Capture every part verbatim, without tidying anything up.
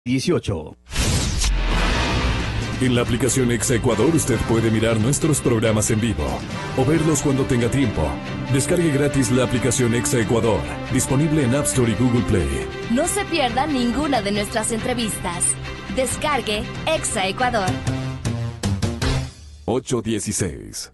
dieciocho. En la aplicación Exa Ecuador usted puede mirar nuestros programas en vivo o verlos cuando tenga tiempo. Descargue gratis la aplicación Exa Ecuador, disponible en App Store y Google Play. No se pierda ninguna de nuestras entrevistas. Descargue Exa Ecuador. ocho dieciséis.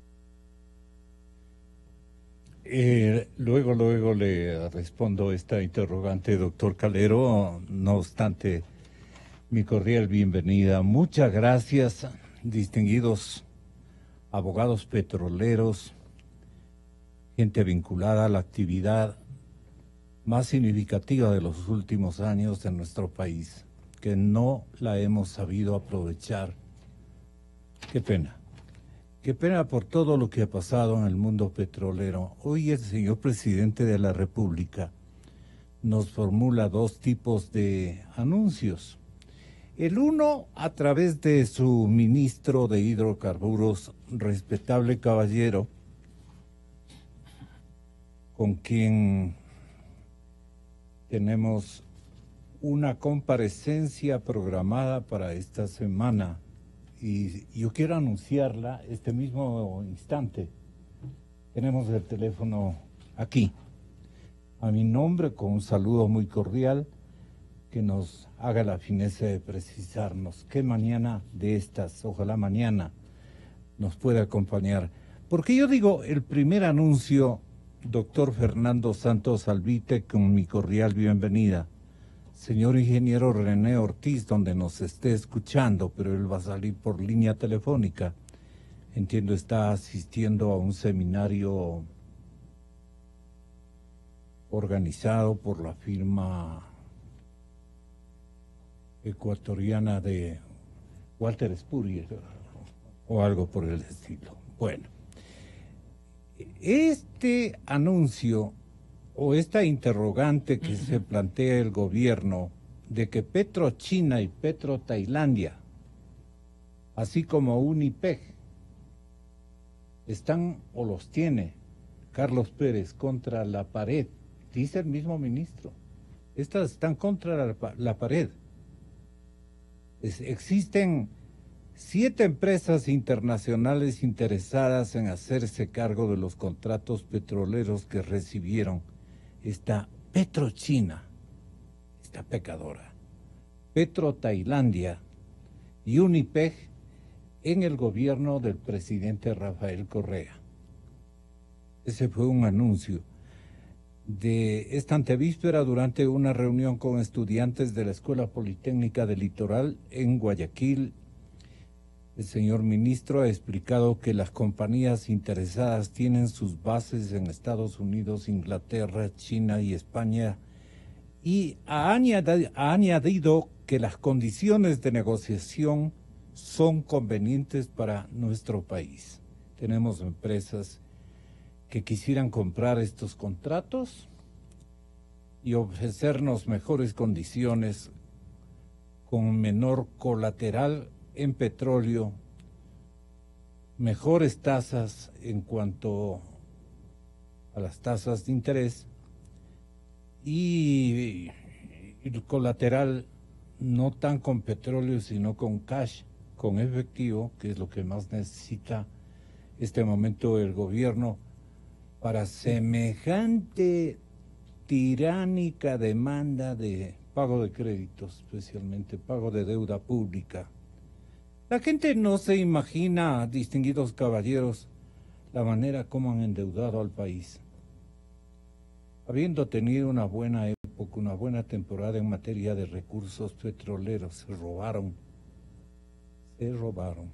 Eh, luego, luego le respondo esta interrogante, doctor Calero. No obstante, mi cordial bienvenida. Muchas gracias, distinguidos abogados petroleros, gente vinculada a la actividad más significativa de los últimos años en nuestro país, que no la hemos sabido aprovechar. Qué pena. Qué pena por todo lo que ha pasado en el mundo petrolero. Hoy el señor presidente de la República nos formula dos tipos de anuncios. El uno a través de su ministro de Hidrocarburos, respetable caballero, con quien tenemos una comparecencia programada para esta semana. Y yo quiero anunciarla este mismo instante. Tenemos el teléfono aquí. A mi nombre, con un saludo muy cordial, que nos haga la fineza de precisarnos qué mañana de estas, ojalá mañana, nos pueda acompañar. Porque yo digo, el primer anuncio, doctor Fernando Santos Albite, con mi cordial bienvenida. Señor ingeniero René Ortiz, donde nos esté escuchando, pero él va a salir por línea telefónica. Entiendo, está asistiendo a un seminario organizado por la firma ecuatoriana de Walter Spurrier, o algo por el estilo. Bueno, este anuncio o esta interrogante que se plantea el gobierno de que PetroChina y PetroTailandia, así como Unipeg, están o los tiene Carlos Pérez contra la pared, dice el mismo ministro. Estas están contra la, la pared. Es, existen siete empresas internacionales interesadas en hacerse cargo de los contratos petroleros que recibieron esta PetroChina, esta pecadora, PetroTailandia y Unipeg en el gobierno del presidente Rafael Correa. Ese fue un anuncio de esta antevíspera durante una reunión con estudiantes de la Escuela Politécnica del Litoral en Guayaquil. El señor ministro ha explicado que las compañías interesadas tienen sus bases en Estados Unidos, Inglaterra, China y España, y ha añadido, ha añadido que las condiciones de negociación son convenientes para nuestro país. Tenemos empresas que quisieran comprar estos contratos y ofrecernos mejores condiciones con menor colateral en petróleo, mejores tasas en cuanto a las tasas de interés y el colateral no tan con petróleo sino con cash, con efectivo, que es lo que más necesita este momento el gobierno para semejante tiránica demanda de pago de créditos, especialmente pago de deuda pública. La gente no se imagina, distinguidos caballeros, la manera como han endeudado al país. Habiendo tenido una buena época, una buena temporada en materia de recursos petroleros, se robaron, se robaron.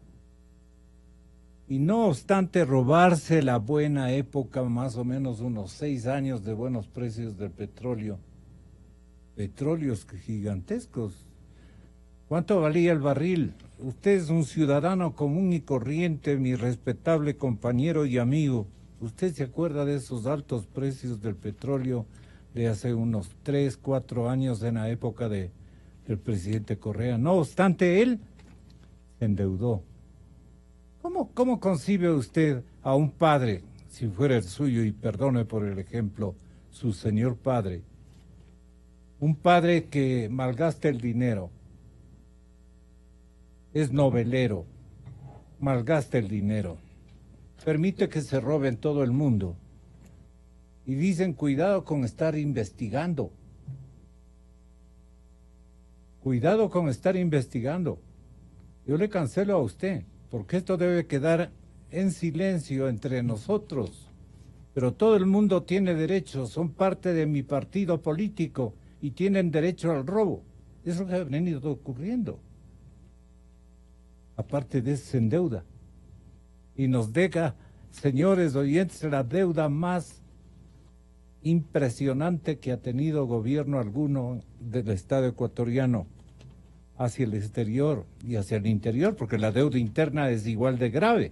Y no obstante robarse la buena época, más o menos unos seis años de buenos precios del petróleo, petróleos gigantescos. ¿Cuánto valía el barril? Usted es un ciudadano común y corriente, mi respetable compañero y amigo. ¿Usted se acuerda de esos altos precios del petróleo de hace unos tres, cuatro años en la época de, del presidente Correa? No obstante, él se endeudó. ¿Cómo, cómo concibe usted a un padre, si fuera el suyo, y perdone por el ejemplo, su señor padre, Un padre que malgasta el dinero, es novelero, malgasta el dinero, permite que se roben todo el mundo y dicen cuidado con estar investigando, cuidado con estar investigando. Yo le cancelo a usted, porque esto debe quedar en silencio entre nosotros, pero todo el mundo tiene derecho, son parte de mi partido político y tienen derecho al robo. Es lo que ha venido ocurriendo. Aparte de eso, se endeuda y nos deja, señores oyentes, la deuda más impresionante que ha tenido gobierno alguno del Estado ecuatoriano hacia el exterior y hacia el interior, porque la deuda interna es igual de grave.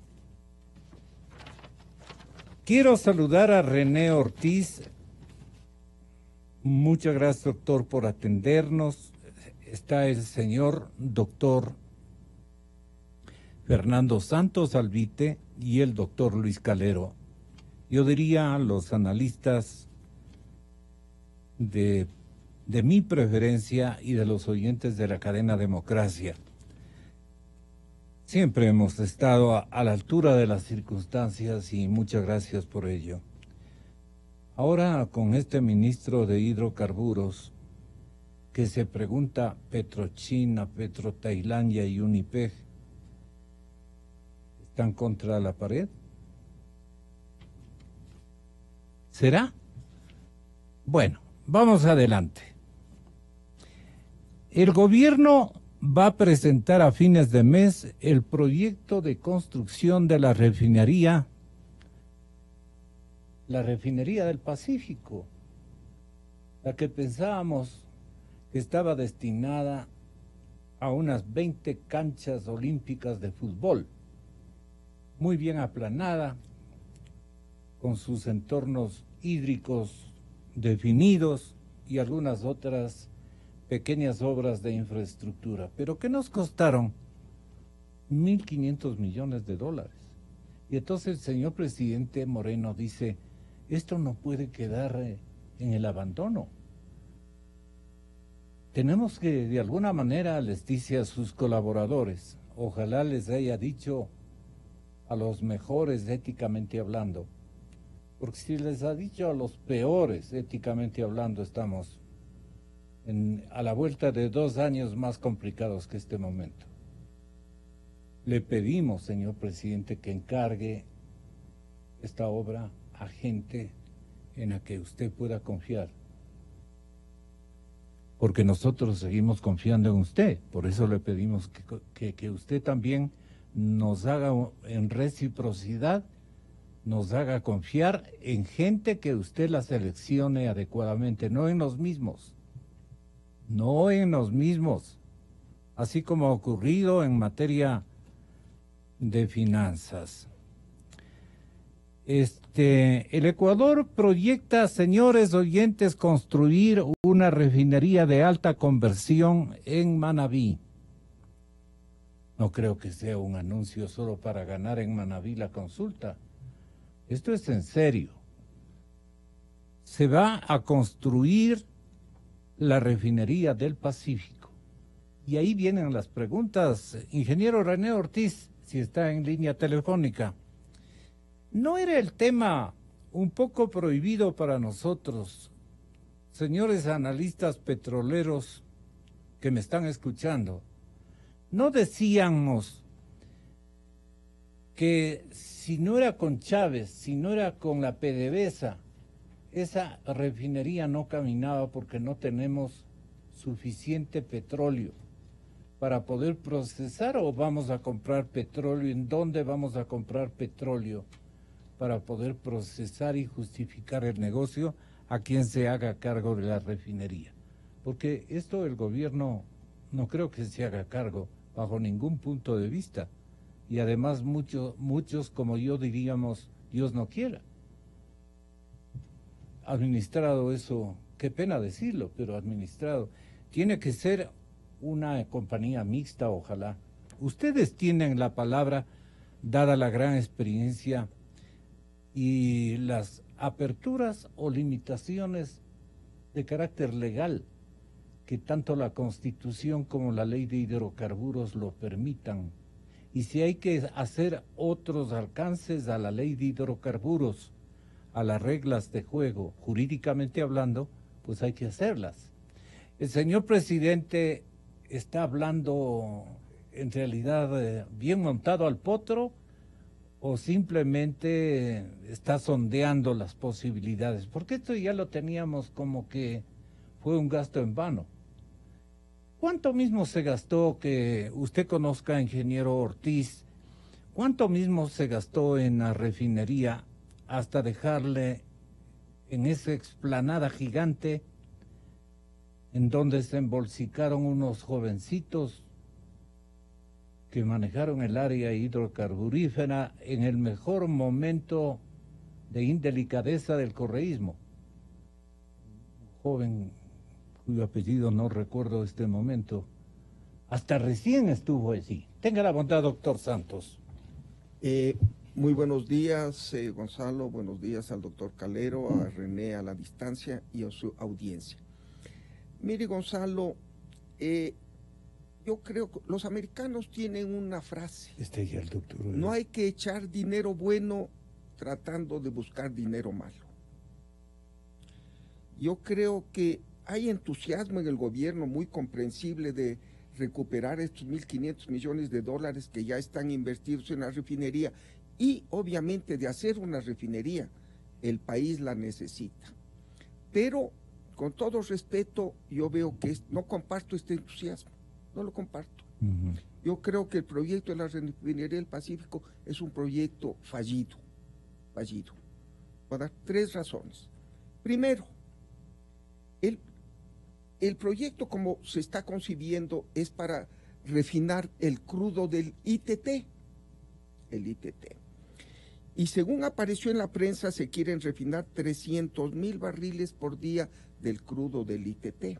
Quiero saludar a René Ortiz. Muchas gracias, doctor, por atendernos. Está el señor doctor Fernando Santos Alvite y el doctor Luis Calero. Yo diría a los analistas de, de mi preferencia y de los oyentes de la cadena Democracia. Siempre hemos estado a, a la altura de las circunstancias y muchas gracias por ello. Ahora con este ministro de hidrocarburos que se pregunta Petrochina, Petrotailandia y Unipeg, ¿están contra la pared? ¿Será? Bueno, vamos adelante. El gobierno va a presentar a fines de mes el proyecto de construcción de la refinería, la refinería del Pacífico, la que pensábamos que estaba destinada a unas veinte canchas olímpicas de fútbol, muy bien aplanada, con sus entornos hídricos definidos y algunas otras pequeñas obras de infraestructura, pero que nos costaron mil quinientos millones de dólares. Y entonces el señor presidente Moreno dice, esto no puede quedar en el abandono. Tenemos que, de alguna manera, les dice a sus colaboradores, ojalá les haya dicho a los mejores éticamente hablando, porque si les ha dicho a los peores éticamente hablando, estamos en, a la vuelta de dos años más complicados que este momento. Le pedimos, señor presidente, que encargue esta obra a gente en la que usted pueda confiar, porque nosotros seguimos confiando en usted. Por eso le pedimos que, que, que usted también nos haga en reciprocidad, nos haga confiar en gente que usted la seleccione adecuadamente, no en los mismos, no en los mismos, así como ha ocurrido en materia de finanzas. Este, el Ecuador proyecta, señores oyentes, construir una refinería de alta conversión en Manabí. No creo que sea un anuncio solo para ganar en Manabí la consulta. Esto es en serio. Se va a construir la refinería del Pacífico. Y ahí vienen las preguntas. Ingeniero René Ortiz, si está en línea telefónica. ¿No era el tema un poco prohibido para nosotros, señores analistas petroleros que me están escuchando? ¿No decíamos que si no era con Chávez, si no era con la PDVSA, esa refinería no caminaba porque no tenemos suficiente petróleo para poder procesar, o vamos a comprar petróleo? ¿En dónde vamos a comprar petróleo para poder procesar y justificar el negocio a quien se haga cargo de la refinería? Porque esto el gobierno no creo que se haga cargo bajo ningún punto de vista. Y además muchos, muchos como yo diríamos, Dios no quiera. Administrado eso, qué pena decirlo, pero administrado. Tiene que ser una compañía mixta, ojalá. Ustedes tienen la palabra, dada la gran experiencia y las aperturas o limitaciones de carácter legal, que tanto la Constitución como la Ley de Hidrocarburos lo permitan. Y si hay que hacer otros alcances a la Ley de Hidrocarburos, a las reglas de juego, jurídicamente hablando, pues hay que hacerlas. El señor presidente está hablando en realidad eh, bien montado al potro, o simplemente está sondeando las posibilidades, porque esto ya lo teníamos como que fue un gasto en vano. ¿Cuánto mismo se gastó, que usted conozca, ingeniero Ortiz, cuánto mismo se gastó en la refinería hasta dejarle en esa explanada gigante en donde se embolsicaron unos jovencitos que manejaron el área hidrocarburífera en el mejor momento de indelicadeza del correísmo? Un joven cuyo apellido no recuerdo este momento, hasta recién estuvo allí. Tenga la bondad, doctor Santos. Eh, muy buenos días, eh, Gonzalo, buenos días al doctor Calero, a René a la distancia y a su audiencia. Mire, Gonzalo, eh, yo creo que los americanos tienen una frase. Este ya el doctor. No hay que echar dinero bueno tratando de buscar dinero malo. Yo creo que hay entusiasmo en el gobierno muy comprensible de recuperar estos mil quinientos millones de dólares que ya están invertidos en la refinería y obviamente de hacer una refinería. El país la necesita. Pero con todo respeto, yo veo que es, no comparto este entusiasmo. No lo comparto. Uh-huh. Yo creo que el proyecto de la refinería del Pacífico es un proyecto fallido, fallido. Por dar tres razones. Primero, el, el proyecto como se está concibiendo es para refinar el crudo del I T T, el I T T. Y según apareció en la prensa, se quieren refinar trescientos mil barriles por día del crudo del I T T.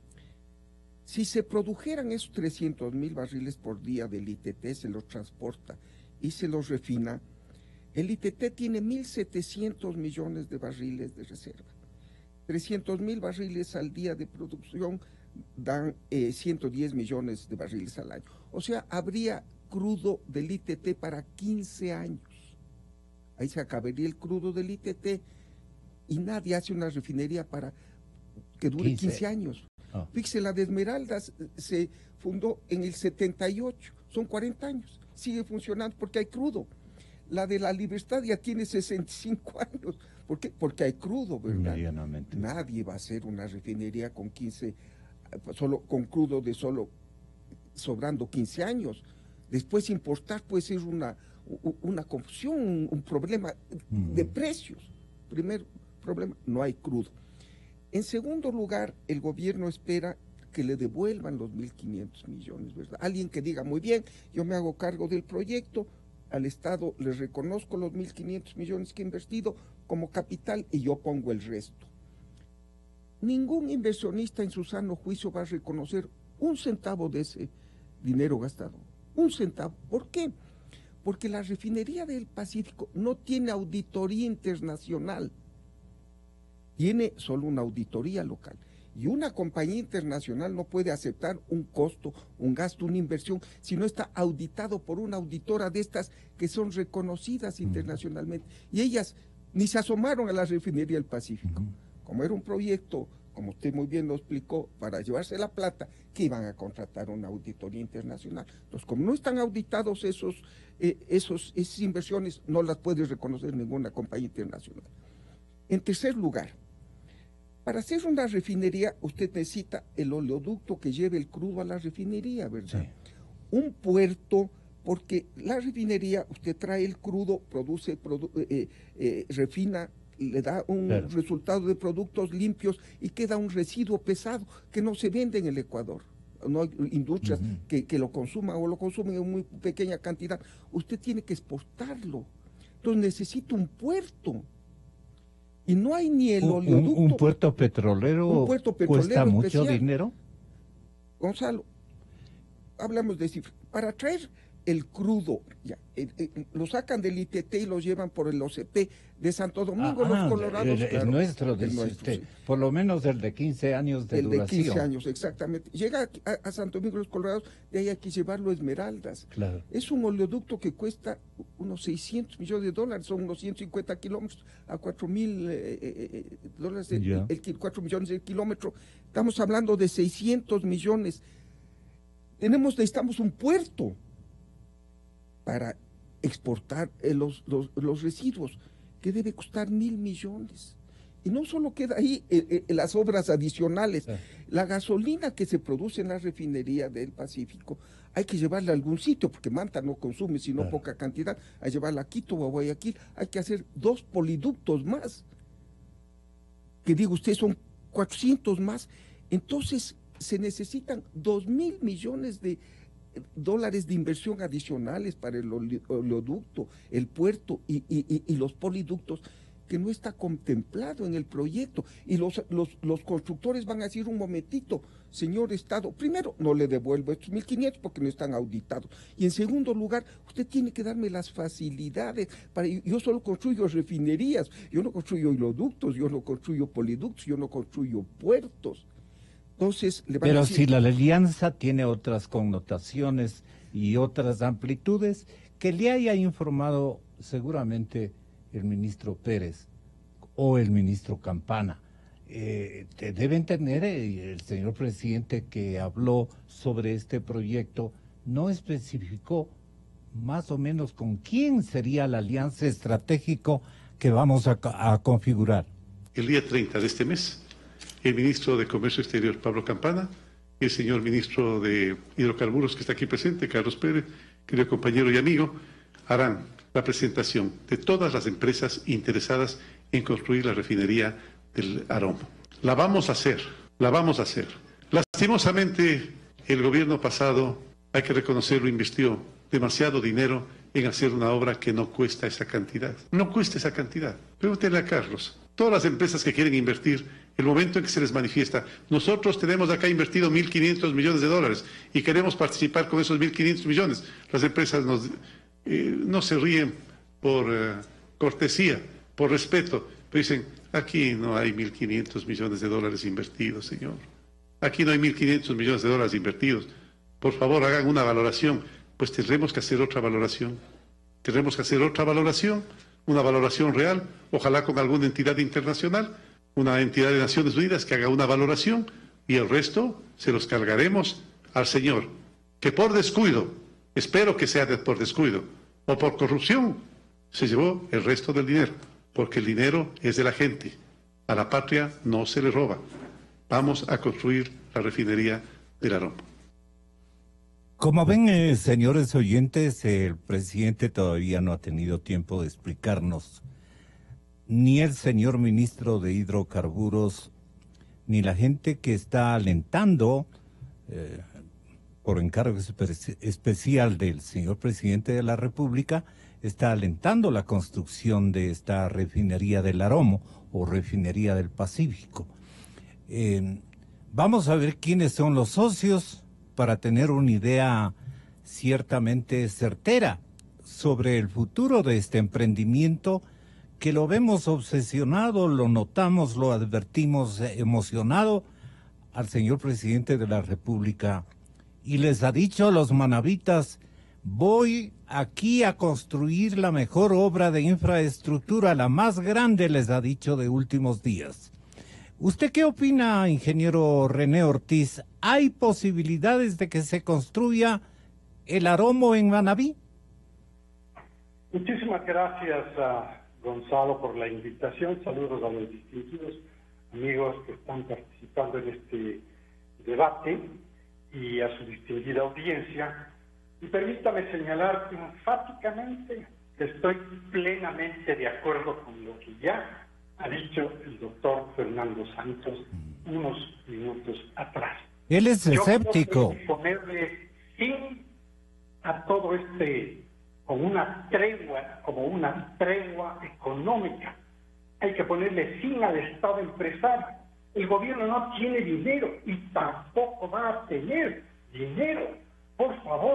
Si se produjeran esos trescientos mil barriles por día del I T T, se los transporta y se los refina, el I T T tiene mil setecientos millones de barriles de reserva. trescientos mil barriles al día de producción dan eh, ciento diez millones de barriles al año. O sea, habría crudo del I T T para quince años. Ahí se acabaría el crudo del I T T y nadie hace una refinería para que dure quince, quince años. Oh. Fíjese, la de Esmeraldas se fundó en el setenta y ocho, son cuarenta años, sigue funcionando porque hay crudo. La de la Libertad ya tiene sesenta y cinco años, ¿por qué? Porque hay crudo, ¿verdad? Nadie va a hacer una refinería con quince, solo con crudo de solo sobrando quince años. Después importar puede ser una, una confusión, un, un problema mm. de precios. Primer problema, no hay crudo. En segundo lugar, el gobierno espera que le devuelvan los mil quinientos millones, ¿verdad? Alguien que diga, muy bien, yo me hago cargo del proyecto, al Estado le reconozco los mil quinientos millones que he invertido como capital y yo pongo el resto. Ningún inversionista en su sano juicio va a reconocer un centavo de ese dinero gastado. Un centavo. ¿Por qué? Porque la refinería del Pacífico no tiene auditoría internacional. Tiene solo una auditoría local. Y una compañía internacional no puede aceptar un costo, un gasto, una inversión, si no está auditado por una auditora de estas que son reconocidas internacionalmente. Y ellas ni se asomaron a la refinería del Pacífico. Como era un proyecto, como usted muy bien lo explicó, para llevarse la plata, que iban a contratar una auditoría internacional. Entonces, como no están auditados esos, eh, esos, esas inversiones, no las puede reconocer ninguna compañía internacional. En tercer lugar, para hacer una refinería, usted necesita el oleoducto que lleve el crudo a la refinería, ¿verdad? Sí. Un puerto, porque la refinería, usted trae el crudo, produce, produ eh, eh, refina, le da un claro. resultado de productos limpios y queda un residuo pesado que no se vende en el Ecuador. No hay industrias uh-huh. que, que lo consuman o lo consumen en muy pequeña cantidad. Usted tiene que exportarlo. Entonces necesita un puerto. Y no hay ni el un, oleoducto. Un, un puerto petrolero, un puerto petrolero cuesta mucho especial. dinero. Gonzalo, hablamos de cifras. Para traer el crudo, ya, el, el, lo sacan del I T T y lo llevan por el O C P de Santo Domingo, ah, los ah, Colorados. El, claro, el nuestro, dice el nuestro, usted, sí. Por lo menos el de quince años de el duración. El de quince años, exactamente. Llega a, a Santo Domingo, los Colorados, de ahí hay que llevarlo a Esmeraldas. Claro. Es un oleoducto que cuesta unos seiscientos millones de dólares, son unos ciento cincuenta kilómetros a cuatro mil eh, eh, dólares, el, yeah. el, el, cuatro millones de kilómetros. Estamos hablando de seiscientos millones. Tenemos, necesitamos un puerto para exportar eh, los, los, los residuos, que debe costar mil millones. Y no solo queda ahí eh, eh, las obras adicionales, sí. La gasolina que se produce en la refinería del Pacífico, hay que llevarla a algún sitio, porque Manta no consume sino claro. poca cantidad, hay que llevarla a Quito o a Guayaquil, hay que hacer dos poliductos más, que digo usted, son cuatrocientos más, entonces se necesitan dos mil millones de dólares de inversión adicionales para el oleoducto, el puerto y, y, y los poliductos, que no está contemplado en el proyecto. Y los, los, los constructores van a decir un momentito, señor Estado, primero, no le devuelvo estos mil quinientos porque no están auditados. Y en segundo lugar, usted tiene que darme las facilidades. Para, yo solo construyo refinerías, yo no construyo oleoductos, yo no construyo poliductos, yo no construyo puertos. Entonces, le van Pero a decir, si la alianza tiene otras connotaciones y otras amplitudes, que le haya informado seguramente el ministro Pérez o el ministro Campana. Eh, debe entender eh, el señor presidente que habló sobre este proyecto, no especificó más o menos con quién sería la alianza estratégica que vamos a, a configurar. El día treinta de este mes, el ministro de Comercio Exterior, Pablo Campana, y el señor ministro de Hidrocarburos, que está aquí presente, Carlos Pérez, querido compañero y amigo, harán la presentación de todas las empresas interesadas en construir la refinería del Aromo. La vamos a hacer, la vamos a hacer. Lastimosamente, el gobierno pasado, hay que reconocerlo, invirtió demasiado dinero en hacer una obra que no cuesta esa cantidad. No cuesta esa cantidad. Pregúntele a Carlos. Todas las empresas que quieren invertir, el momento en que se les manifiesta, nosotros tenemos acá invertido mil quinientos millones de dólares y queremos participar con esos mil quinientos millones. Las empresas nos, eh, no se ríen por eh, cortesía, por respeto, pero dicen, aquí no hay mil quinientos millones de dólares invertidos, señor. Aquí no hay mil quinientos millones de dólares invertidos. Por favor, hagan una valoración. Pues tendremos que hacer otra valoración. Tendremos que hacer otra valoración, una valoración real, ojalá con alguna entidad internacional, una entidad de Naciones Unidas que haga una valoración y el resto se los cargaremos al señor, que por descuido, espero que sea de, por descuido o por corrupción, se llevó el resto del dinero, porque el dinero es de la gente, a la patria no se le roba. Vamos a construir la refinería del Aromo. Como ven, eh, señores oyentes, el presidente todavía no ha tenido tiempo de explicarnos, ni el señor ministro de Hidrocarburos, ni la gente que está alentando, eh, por encargo espe- especial del señor presidente de la República, está alentando la construcción de esta refinería del Aromo o refinería del Pacífico. Eh, vamos a ver quiénes son los socios para tener una idea ciertamente certera sobre el futuro de este emprendimiento, que lo vemos obsesionado, lo notamos, lo advertimos emocionado al señor presidente de la República, y les ha dicho a los manavitas, voy aquí a construir la mejor obra de infraestructura, la más grande, les ha dicho de últimos días. ¿Usted qué opina, ingeniero René Ortiz? ¿Hay posibilidades de que se construya el Aromo en Manabí? Muchísimas gracias a Gonzalo por la invitación. Saludos a los distinguidos amigos que están participando en este debate y a su distinguida audiencia. Y permítame señalar enfáticamente que estoy plenamente de acuerdo con lo que ya ha dicho el doctor Fernando Santos unos minutos atrás. Él es escéptico. Yo creo que ponerle fin a todo este, como una tregua, como una tregua económica. Hay que ponerle fin al Estado empresario. El gobierno no tiene dinero y tampoco va a tener dinero. Por favor,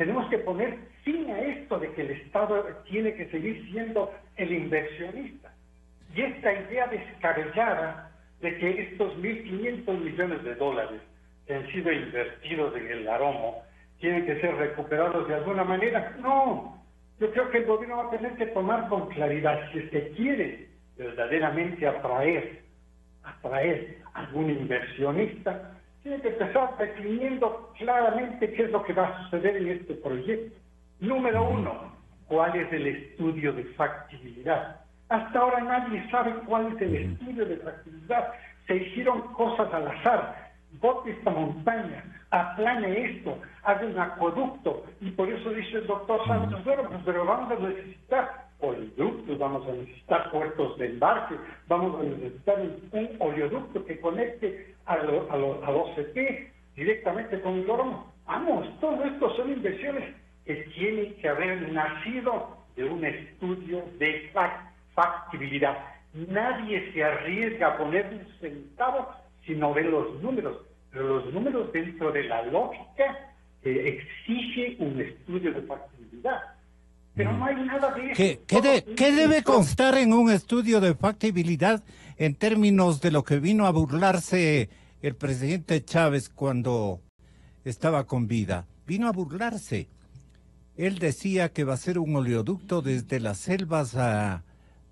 Tenemos que poner fin a esto de que el Estado tiene que seguir siendo el inversionista. Y esta idea descabellada de que estos mil quinientos millones de dólares que han sido invertidos en el Aromo tienen que ser recuperados de alguna manera. No, yo creo que el gobierno va a tener que tomar con claridad, si es que quiere verdaderamente atraer, atraer a algún inversionista, tiene que empezar definiendo claramente qué es lo que va a suceder en este proyecto. Número uno, ¿cuál es el estudio de factibilidad? Hasta ahora nadie sabe cuál es el estudio de factibilidad. Se hicieron cosas al azar. Bote esta montaña, aplane esto, haga un acueducto. Y por eso dice el doctor Santos, bueno, pues, pero vamos a necesitar oleoductos, vamos a necesitar puertos de embarque, vamos a necesitar un, un oleoducto que conecte a, lo, a, lo, al O C P directamente con el Oromo. Vamos, todo esto son inversiones que tienen que haber nacido de un estudio de factibilidad. Nadie se arriesga a poner un centavo si no ve los números, pero los números dentro de la lógica eh, exige un estudio de factibilidad. Pero no hay nada de eso. ¿Qué, ¿qué, de, ¿Qué debe constar en un estudio de factibilidad en términos de lo que vino a burlarse el presidente Chávez cuando estaba con vida? Vino a burlarse. Él decía que va a ser un oleoducto desde las selvas a,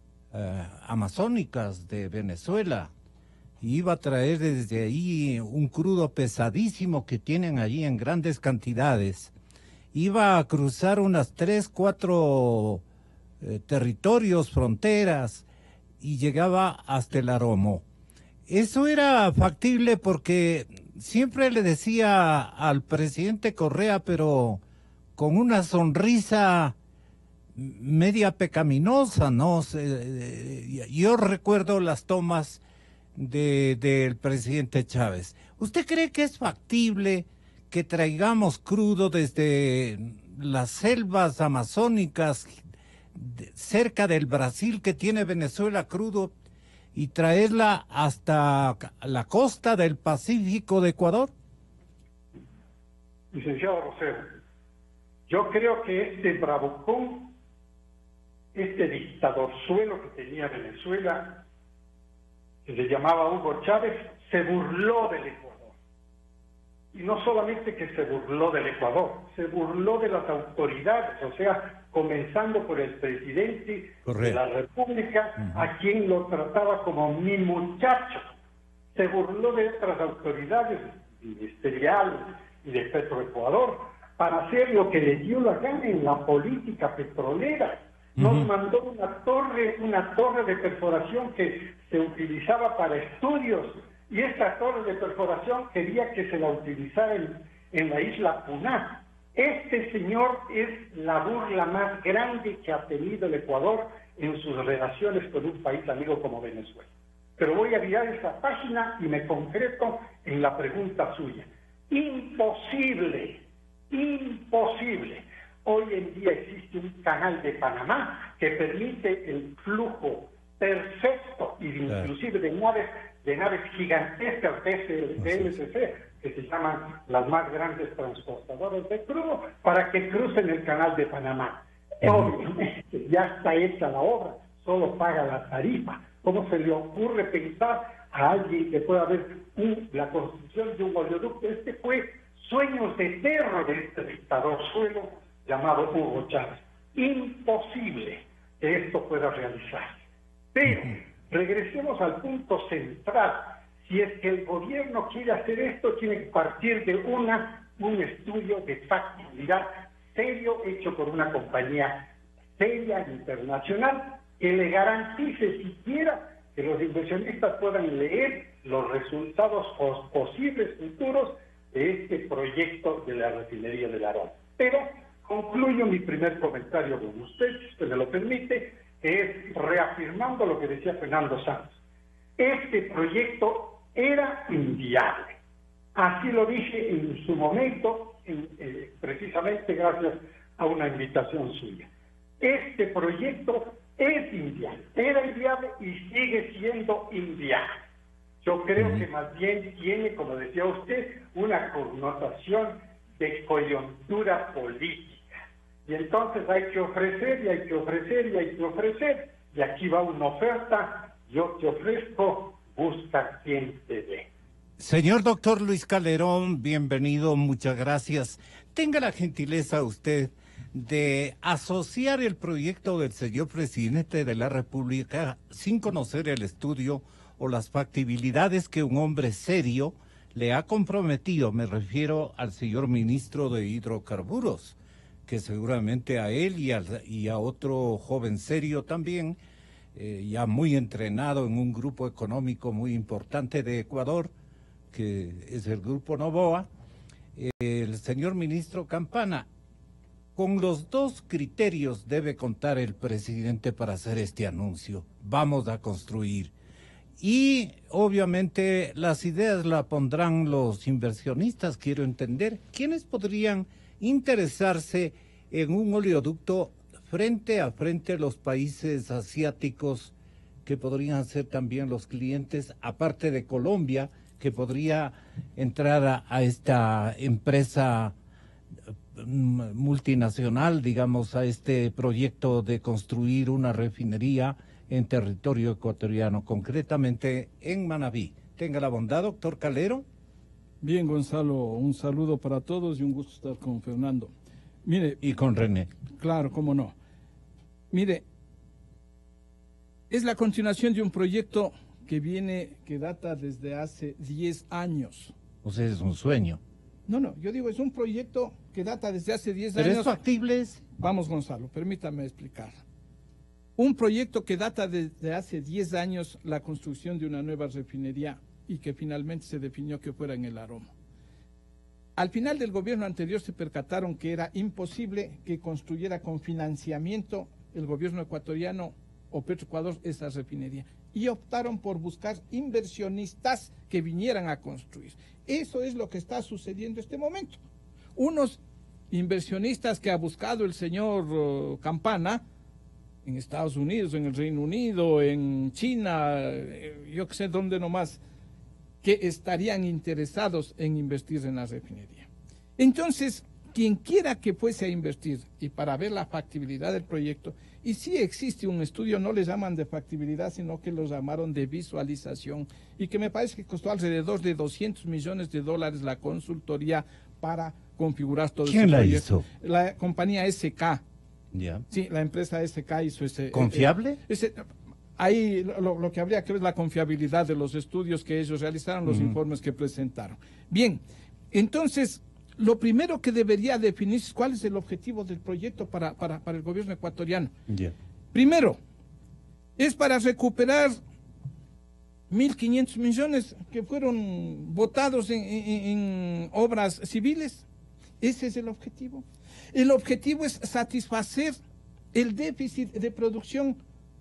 a, amazónicas de Venezuela. Y iba a traer desde ahí un crudo pesadísimo que tienen allí en grandes cantidades. Iba a cruzar unas tres, cuatro eh, territorios, fronteras, y llegaba hasta el Aromo. Eso era factible porque siempre le decía al presidente Correa, pero con una sonrisa media pecaminosa, ¿no? Yo recuerdo las tomas de del presidente Chávez. ¿Usted cree que es factible que traigamos crudo desde las selvas amazónicas de, cerca del Brasil que tiene Venezuela crudo y traerla hasta la costa del Pacífico de Ecuador? Licenciado Rosero, yo creo que este bravucón, este dictadorzuelo que tenía Venezuela, que se llamaba Hugo Chávez, se burló del Ecuador. Y no solamente que se burló del Ecuador, se burló de las autoridades, o sea, comenzando por el presidente Correcto. de la República, uh-huh. a quien lo trataba como mi muchacho. Se burló de otras autoridades ministeriales y de Petroecuador para hacer lo que le dio la gana en la política petrolera. Nos uh-huh. mandó una torre, una torre de perforación que se utilizaba para estudios, y esta torre de perforación quería que se la utilizara en, en la isla Puná. Este señor es la burla más grande que ha tenido el Ecuador en sus relaciones con un país amigo como Venezuela. Pero voy a virar esta página y me concreto en la pregunta suya. Imposible, imposible. Hoy en día existe un canal de Panamá que permite el flujo perfecto, y inclusive de naves, de naves gigantescas de L S C, que se llaman las más grandes transportadoras de crudo, para que crucen el canal de Panamá. Obviamente, ya está hecha la obra, solo paga la tarifa. ¿Cómo se le ocurre pensar a alguien que pueda haber un, la construcción de un oleoducto? Este fue sueños de terror de este dictador suelo llamado Hugo Chávez. Imposible que esto pueda realizarse. Pero regresemos al punto central. Si es que el gobierno quiere hacer esto, tiene que partir de una un estudio de factibilidad serio hecho por una compañía seria internacional que le garantice siquiera que los inversionistas puedan leer los resultados posibles futuros de este proyecto de la refinería del Aromo. Pero concluyo mi primer comentario con usted, si usted me lo permite, que es reafirmando lo que decía Fernando Santos. Este proyecto era inviable. Así lo dije en su momento, en, eh, precisamente gracias a una invitación suya. Este proyecto es inviable, era inviable y sigue siendo inviable. Yo creo que más bien tiene, como decía usted, una connotación de coyuntura política. Y entonces hay que ofrecer, y hay que ofrecer, y hay que ofrecer. Y aquí va una oferta, yo te ofrezco, busca quien te dé. Señor doctor Luis Calderón, bienvenido, muchas gracias. Tenga la gentileza usted de asociar el proyecto del señor presidente de la República sin conocer el estudio o las factibilidades que un hombre serio le ha comprometido. Me refiero al señor ministro de Hidrocarburos, que seguramente a él y a, y a otro joven serio también, eh, ya muy entrenado en un grupo económico muy importante de Ecuador, que es el Grupo Novoa, eh, el señor ministro Campana. Con los dos criterios debe contar el presidente para hacer este anuncio. Vamos a construir. Y obviamente las ideas las pondrán los inversionistas, quiero entender. ¿Quiénes podrían interesarse en un oleoducto frente a frente a los países asiáticos que podrían ser también los clientes, aparte de Colombia, que podría entrar a, a esta empresa multinacional, digamos, a este proyecto de construir una refinería en territorio ecuatoriano, concretamente en Manabí? Tenga la bondad, doctor Calero. Bien, Gonzalo, un saludo para todos y un gusto estar con Fernando. Mire, y con René. Claro, cómo no. Mire, es la continuación de un proyecto que viene, que data desde hace diez años. O sea, es un sueño. No, no, yo digo, es un proyecto que data desde hace diez ¿Pero años. es factible? Vamos, Gonzalo, permítame explicar. Un proyecto que data desde hace diez años la construcción de una nueva refinería y que finalmente se definió que fuera en el Aroma. Al final del gobierno anterior se percataron que era imposible que construyera con financiamiento el gobierno ecuatoriano o Petroecuador esa refinería y optaron por buscar inversionistas que vinieran a construir. Eso es lo que está sucediendo en este momento. Unos inversionistas que ha buscado el señor uh, Campana en Estados Unidos, en el Reino Unido, en China, eh, yo que sé dónde nomás, que estarían interesados en invertir en la refinería. Entonces, quien quiera que fuese a invertir y para ver la factibilidad del proyecto, y si existe un estudio, no le llaman de factibilidad, sino que lo llamaron de visualización, y que me parece que costó alrededor de doscientos millones de dólares la consultoría para configurar todo ese proyecto. ¿Quién la hizo? La compañía S K. Ya. Sí, la empresa S K hizo ese... ¿Confiable? Eh, ese, ahí lo, lo que habría que ver es la confiabilidad de los estudios que ellos realizaron, los uh-huh. informes que presentaron. Bien, entonces, lo primero que debería definirse es cuál es el objetivo del proyecto para, para, para el gobierno ecuatoriano. Yeah. Primero, es para recuperar mil quinientos millones que fueron votados en, en, en obras civiles. Ese es el objetivo. El objetivo es satisfacer el déficit de producción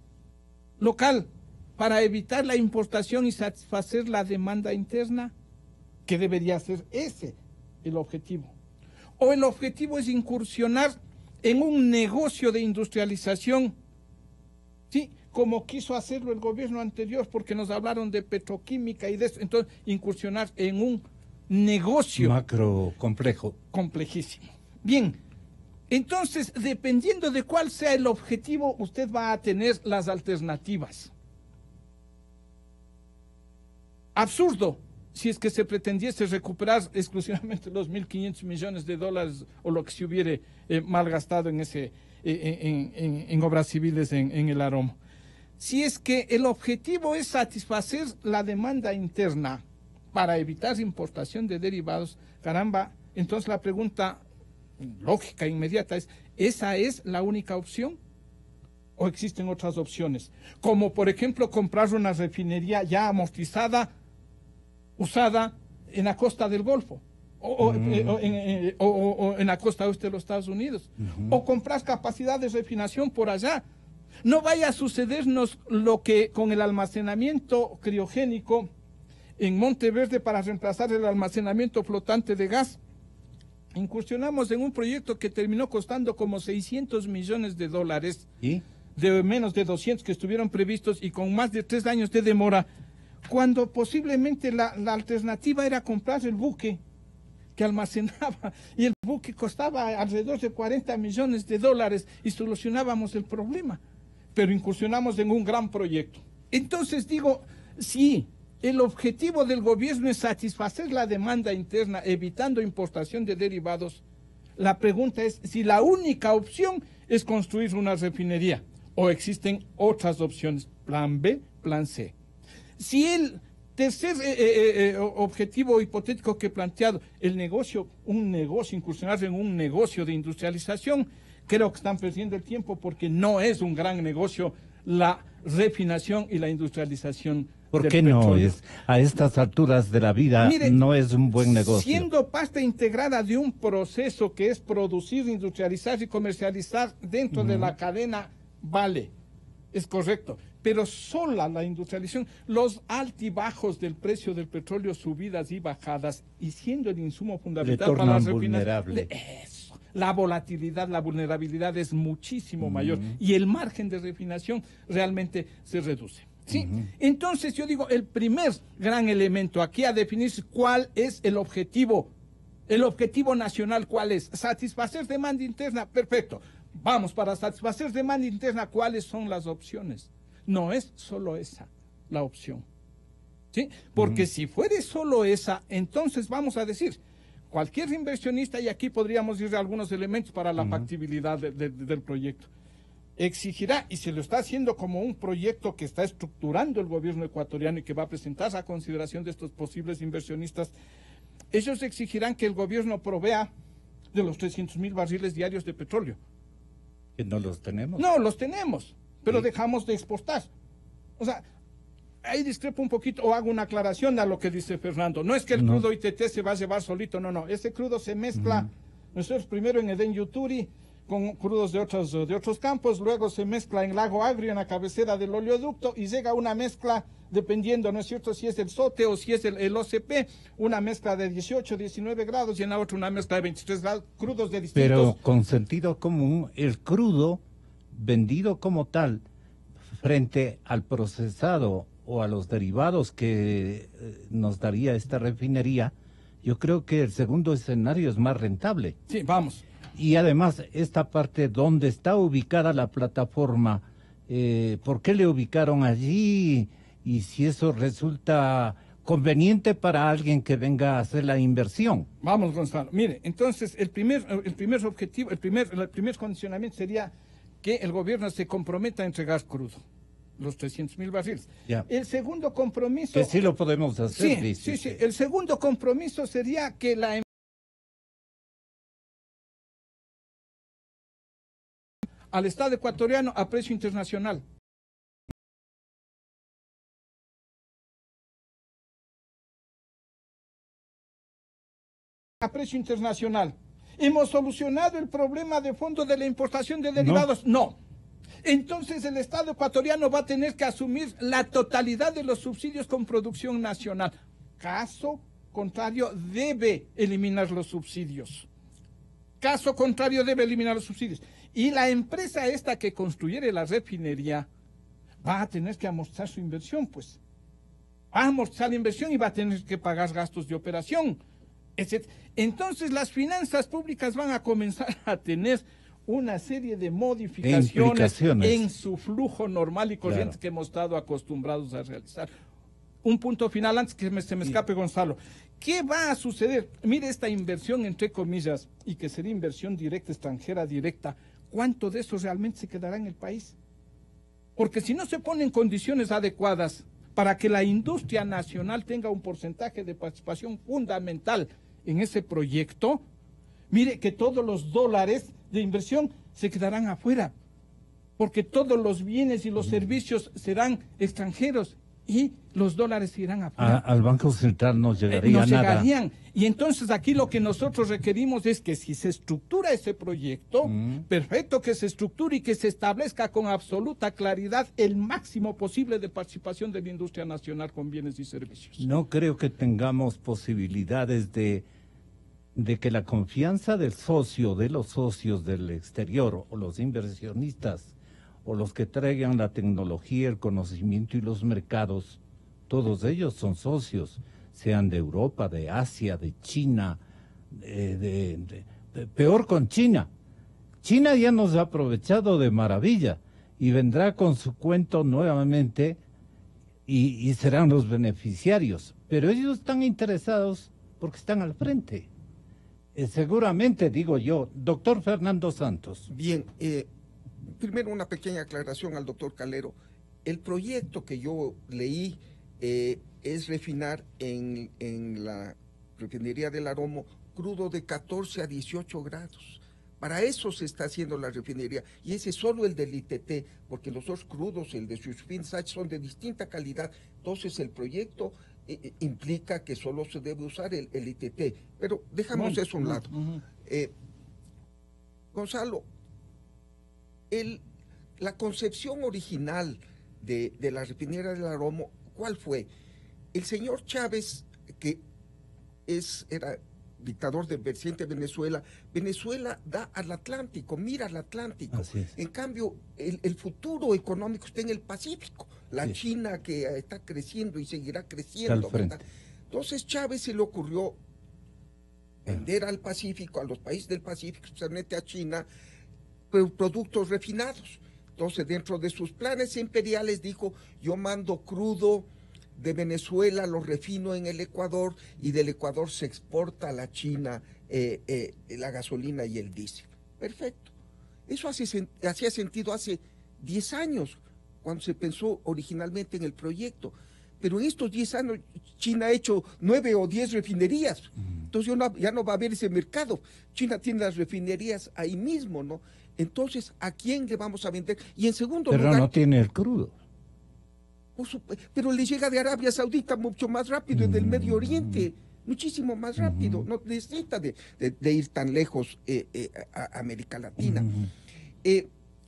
local para evitar la importación y satisfacer la demanda interna, que debería ser ese el objetivo. O el objetivo es incursionar en un negocio de industrialización, ¿sí? Como quiso hacerlo el gobierno anterior, porque nos hablaron de petroquímica y de eso. Entonces, incursionar en un negocio macro complejo. Complejísimo. Bien, entonces, dependiendo de cuál sea el objetivo, usted va a tener las alternativas. Absurdo si es que se pretendiese recuperar exclusivamente los mil quinientos millones de dólares o lo que se hubiere eh, malgastado en, ese, eh, en, en, en obras civiles en, en el Aroma. Si es que el objetivo es satisfacer la demanda interna para evitar importación de derivados, caramba, entonces la pregunta lógica, inmediata es, ¿esa es la única opción? ¿O existen otras opciones? Como por ejemplo comprar una refinería ya amortizada, usada en la costa del Golfo, o, o, mm. eh, o, en, eh, o, o en la costa oeste de los Estados Unidos, uh-huh. o comprar capacidad de refinación por allá. No vaya a sucedernos lo que con el almacenamiento criogénico en Monteverde para reemplazar el almacenamiento flotante de gas. Incursionamos en un proyecto que terminó costando como seiscientos millones de dólares, ¿y? De menos de doscientos que estuvieron previstos y con más de tres años de demora, cuando posiblemente la, la alternativa era comprar el buque que almacenaba y el buque costaba alrededor de cuarenta millones de dólares y solucionábamos el problema, pero incursionamos en un gran proyecto. Entonces digo, sí, el objetivo del gobierno es satisfacer la demanda interna evitando importación de derivados. La pregunta es si la única opción es construir una refinería o existen otras opciones, plan B, plan C. Si el tercer eh, eh, eh, objetivo hipotético que he planteado, el negocio, un negocio, incursionar en un negocio de industrialización, creo que están perdiendo el tiempo porque no es un gran negocio la refinación y la industrialización. ¿Por qué no es? A estas alturas de la vida Mire, no es un buen negocio. Siendo parte integrada de un proceso que es producir, industrializar y comercializar dentro uh-huh. de la cadena, vale, es correcto. Pero sola la industrialización, los altibajos del precio del petróleo, subidas y bajadas, y siendo el insumo fundamental para las refinaciones, eso, la volatilidad, la vulnerabilidad es muchísimo uh-huh. mayor y el margen de refinación realmente se reduce. ¿Sí? Uh-huh. Entonces yo digo, el primer gran elemento aquí a definirse cuál es el objetivo, el objetivo nacional, cuál es, satisfacer demanda interna, perfecto, vamos, para satisfacer demanda interna, ¿cuáles son las opciones? No es solo esa la opción, ¿sí? Porque uh-huh. si fuera solo esa, entonces vamos a decir, cualquier inversionista, y aquí podríamos ir a algunos elementos para la uh-huh. factibilidad de, de, de, del proyecto, exigirá, y se lo está haciendo como un proyecto que está estructurando el gobierno ecuatoriano y que va a presentarse a consideración de estos posibles inversionistas, ellos exigirán que el gobierno provea de los trescientos mil barriles diarios de petróleo. ¿Que no los tenemos? No, los tenemos, pero ¿Sí? dejamos de exportar. O sea, ahí discrepo un poquito o hago una aclaración a lo que dice Fernando. No es que el no. crudo I T T se va a llevar solito, no, no. Ese crudo se mezcla, uh-huh. nosotros primero en Edén Yuturi, con crudos de otros, de otros campos, luego se mezcla en Lago Agrio, en la cabecera del oleoducto, y llega una mezcla, dependiendo, ¿no es cierto?, si es el SOTE o si es el, el O C P, una mezcla de dieciocho, diecinueve grados, y en la otra una mezcla de veintitrés grados, crudos de distintos... Pero con sentido común, el crudo vendido como tal, frente al procesado o a los derivados que eh, nos daría esta refinería, yo creo que el segundo escenario es más rentable. Sí, vamos. Y además, esta parte donde está ubicada la plataforma, eh, ¿por qué le ubicaron allí? Y si eso resulta conveniente para alguien que venga a hacer la inversión. Vamos, Gonzalo. Mire, entonces, el primer, el primer objetivo, el primer, el primer condicionamiento sería que el gobierno se comprometa a entregar crudo, los trescientos mil barriles. Ya. El segundo compromiso... Que sí lo podemos hacer, sí, dice. Sí, sí. El segundo compromiso sería que la al Estado ecuatoriano a precio internacional. A precio internacional. ¿Hemos solucionado el problema de fondo de la importación de derivados? No. no. Entonces el Estado ecuatoriano va a tener que asumir la totalidad de los subsidios con producción nacional. Caso contrario, debe eliminar los subsidios. Caso contrario, debe eliminar los subsidios. Y la empresa esta que construyere la refinería va a tener que amortizar su inversión, pues. Va a amortizar la inversión y va a tener que pagar gastos de operación, etcétera. Entonces las finanzas públicas van a comenzar a tener una serie de modificaciones en su flujo normal y corriente claro. que hemos estado acostumbrados a realizar. Un punto final antes que me, se me escape, sí. Gonzalo. ¿Qué va a suceder? Mire, esta inversión, entre comillas, y que sería inversión directa, extranjera directa, ¿cuánto de eso realmente se quedará en el país? Porque si no se ponen condiciones adecuadas para que la industria nacional tenga un porcentaje de participación fundamental en ese proyecto, mire que todos los dólares de inversión se quedarán afuera, porque todos los bienes y los servicios serán extranjeros y los dólares irán afuera. A, al Banco Central no llegaría eh, no nada. Llegarían. Y entonces aquí lo que nosotros requerimos es que si se estructura ese proyecto, mm. perfecto que se estructure y que se establezca con absoluta claridad el máximo posible de participación de la industria nacional con bienes y servicios. No creo que tengamos posibilidades de, de que la confianza del socio, de los socios del exterior o los inversionistas o los que traigan la tecnología, el conocimiento y los mercados, todos ellos son socios, sean de Europa, de Asia, de China, eh, de, de, de, peor con China. China ya nos ha aprovechado de maravilla y vendrá con su cuento nuevamente y, y serán los beneficiarios. Pero ellos están interesados porque están al frente. Eh, seguramente, digo yo, doctor Fernando Santos. Bien, eh, primero una pequeña aclaración al doctor Calero. El proyecto que yo leí eh, es refinar en, en la refinería del Aromo crudo de catorce a dieciocho grados. Para eso se está haciendo la refinería, y ese es solo el del I T T, porque los dos crudos, el de Sushpin-Sach, son de distinta calidad. Entonces el proyecto eh, implica que solo se debe usar el, el I T T, pero dejamos bueno, eso a un lado. Uh-huh. eh, Gonzalo, el, la concepción original de, de la refinería del Aromo, ¿cuál fue? El señor Chávez, que es, era dictador del presidente de Venezuela, Venezuela da al Atlántico, mira al Atlántico. En cambio, el, el futuro económico está en el Pacífico. La sí. China que está creciendo y seguirá creciendo. ¿Verdad? Entonces Chávez se le ocurrió vender al Pacífico, a los países del Pacífico, especialmente a China, productos refinados. Entonces, dentro de sus planes imperiales dijo, yo mando crudo de Venezuela, lo refino en el Ecuador, y del Ecuador se exporta a la China eh, eh, la gasolina y el diésel. Perfecto. Eso hace, hacía sentido hace diez años, cuando se pensó originalmente en el proyecto. Pero en estos diez años China ha hecho nueve o diez refinerías. Entonces ya no, ya no va a haber ese mercado. China tiene las refinerías ahí mismo, ¿no? Entonces, ¿a quién le vamos a vender? Y en segundo Pero lugar... Pero no tiene el crudo. Pero le llega de Arabia Saudita mucho más rápido, y del Medio Oriente, muchísimo más rápido. No necesita de, de, de ir tan lejos eh, eh, a América Latina. Eh,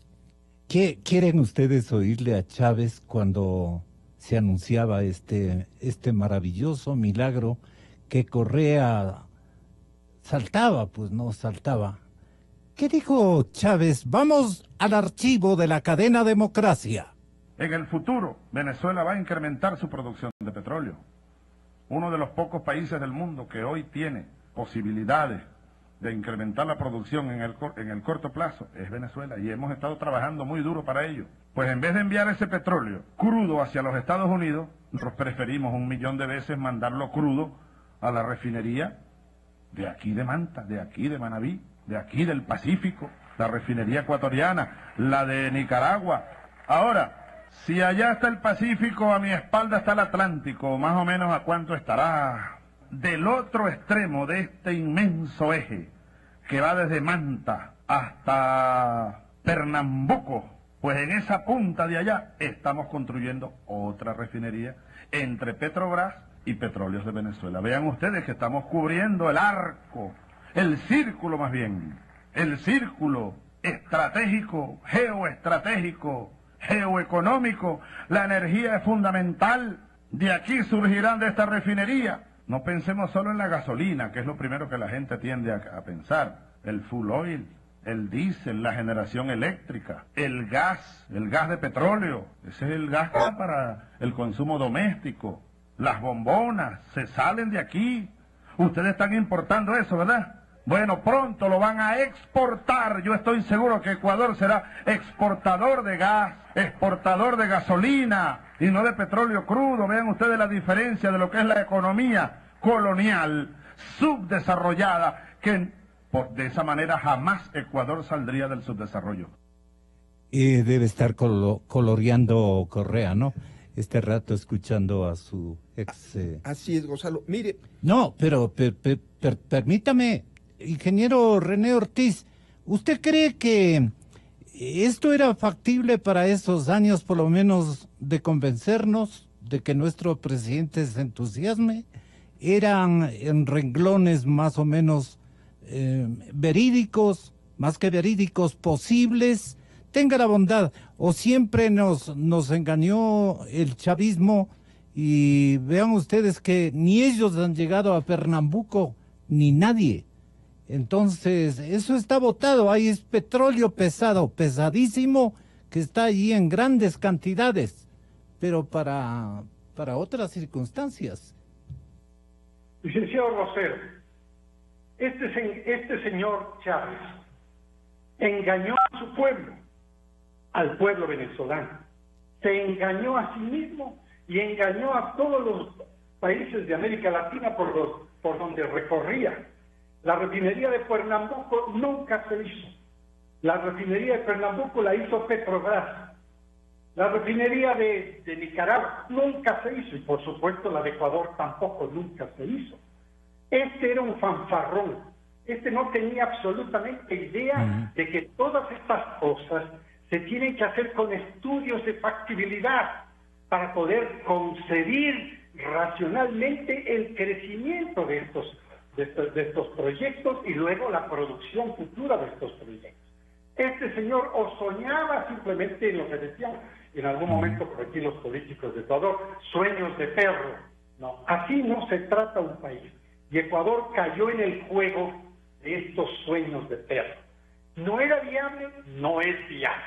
¿Qué quieren ustedes oírle a Chávez cuando se anunciaba este, este maravilloso milagro que Correa saltaba? Pues no saltaba. ¿Qué dijo Chávez? Vamos al archivo de la cadena Democracia. En el futuro, Venezuela va a incrementar su producción de petróleo. Uno de los pocos países del mundo que hoy tiene posibilidades de incrementar la producción en el, en el corto plazo es Venezuela, y hemos estado trabajando muy duro para ello. Pues en vez de enviar ese petróleo crudo hacia los Estados Unidos, nosotros preferimos un millón de veces mandarlo crudo a la refinería de aquí de Manta, de aquí de Manabí, de aquí del Pacífico, la refinería ecuatoriana, la de Nicaragua. Ahora, si allá está el Pacífico, a mi espalda está el Atlántico, más o menos ¿a cuánto estará? Del otro extremo de este inmenso eje, que va desde Manta hasta Pernambuco, pues en esa punta de allá estamos construyendo otra refinería entre Petrobras y Petróleos de Venezuela. Vean ustedes que estamos cubriendo el arco, el círculo más bien, el círculo estratégico, geoestratégico, geoeconómico. La energía es fundamental. De aquí surgirán de esta refinería. No pensemos solo en la gasolina, que es lo primero que la gente tiende a, a pensar. El full oil, el diésel, la generación eléctrica, el gas, el gas de petróleo. Ese es el gas para el consumo doméstico. Las bombonas se salen de aquí. Ustedes están importando eso, ¿verdad? Bueno, pronto lo van a exportar. Yo estoy seguro que Ecuador será exportador de gas, exportador de gasolina y no de petróleo crudo. Vean ustedes la diferencia de lo que es la economía colonial, subdesarrollada, que por, de esa manera jamás Ecuador saldría del subdesarrollo. Y debe estar colo, coloreando Correa, ¿no? Este rato escuchando a su ex... Eh... Así es, Gonzalo. Mire... No, pero per, per, per, permítame... Ingeniero René Ortiz, ¿usted cree que esto era factible para esos años, por lo menos, de convencernos de que nuestro presidente se entusiasme? ¿Eran en renglones más o menos eh, verídicos, más que verídicos, posibles? Tenga la bondad, o siempre nos, nos engañó el chavismo, y vean ustedes que ni ellos han llegado a Pernambuco, ni nadie. Entonces, eso está botado, ahí es petróleo pesado, pesadísimo, que está allí en grandes cantidades, pero para, para otras circunstancias. Licenciado Rosero, Este, se, este señor Chávez engañó a su pueblo, al pueblo venezolano. Se engañó a sí mismo y engañó a todos los países de América Latina por, los, por donde recorría. La refinería de Pernambuco nunca se hizo. La refinería de Pernambuco la hizo Petrobras. La refinería de, de Nicaragua nunca se hizo, y por supuesto la de Ecuador tampoco nunca se hizo. Este era un fanfarrón. Este no tenía absolutamente idea uh-huh. de que todas estas cosas se tienen que hacer con estudios de factibilidad para poder concebir racionalmente el crecimiento de estos, de estos, de estos proyectos y luego la producción futura de estos proyectos. Este señor o soñaba simplemente en lo que decían en algún momento por aquí los políticos de Ecuador, sueños de perro. No, así no se trata un país. Y Ecuador cayó en el juego de estos sueños de perro. ¿No era viable? No es viable.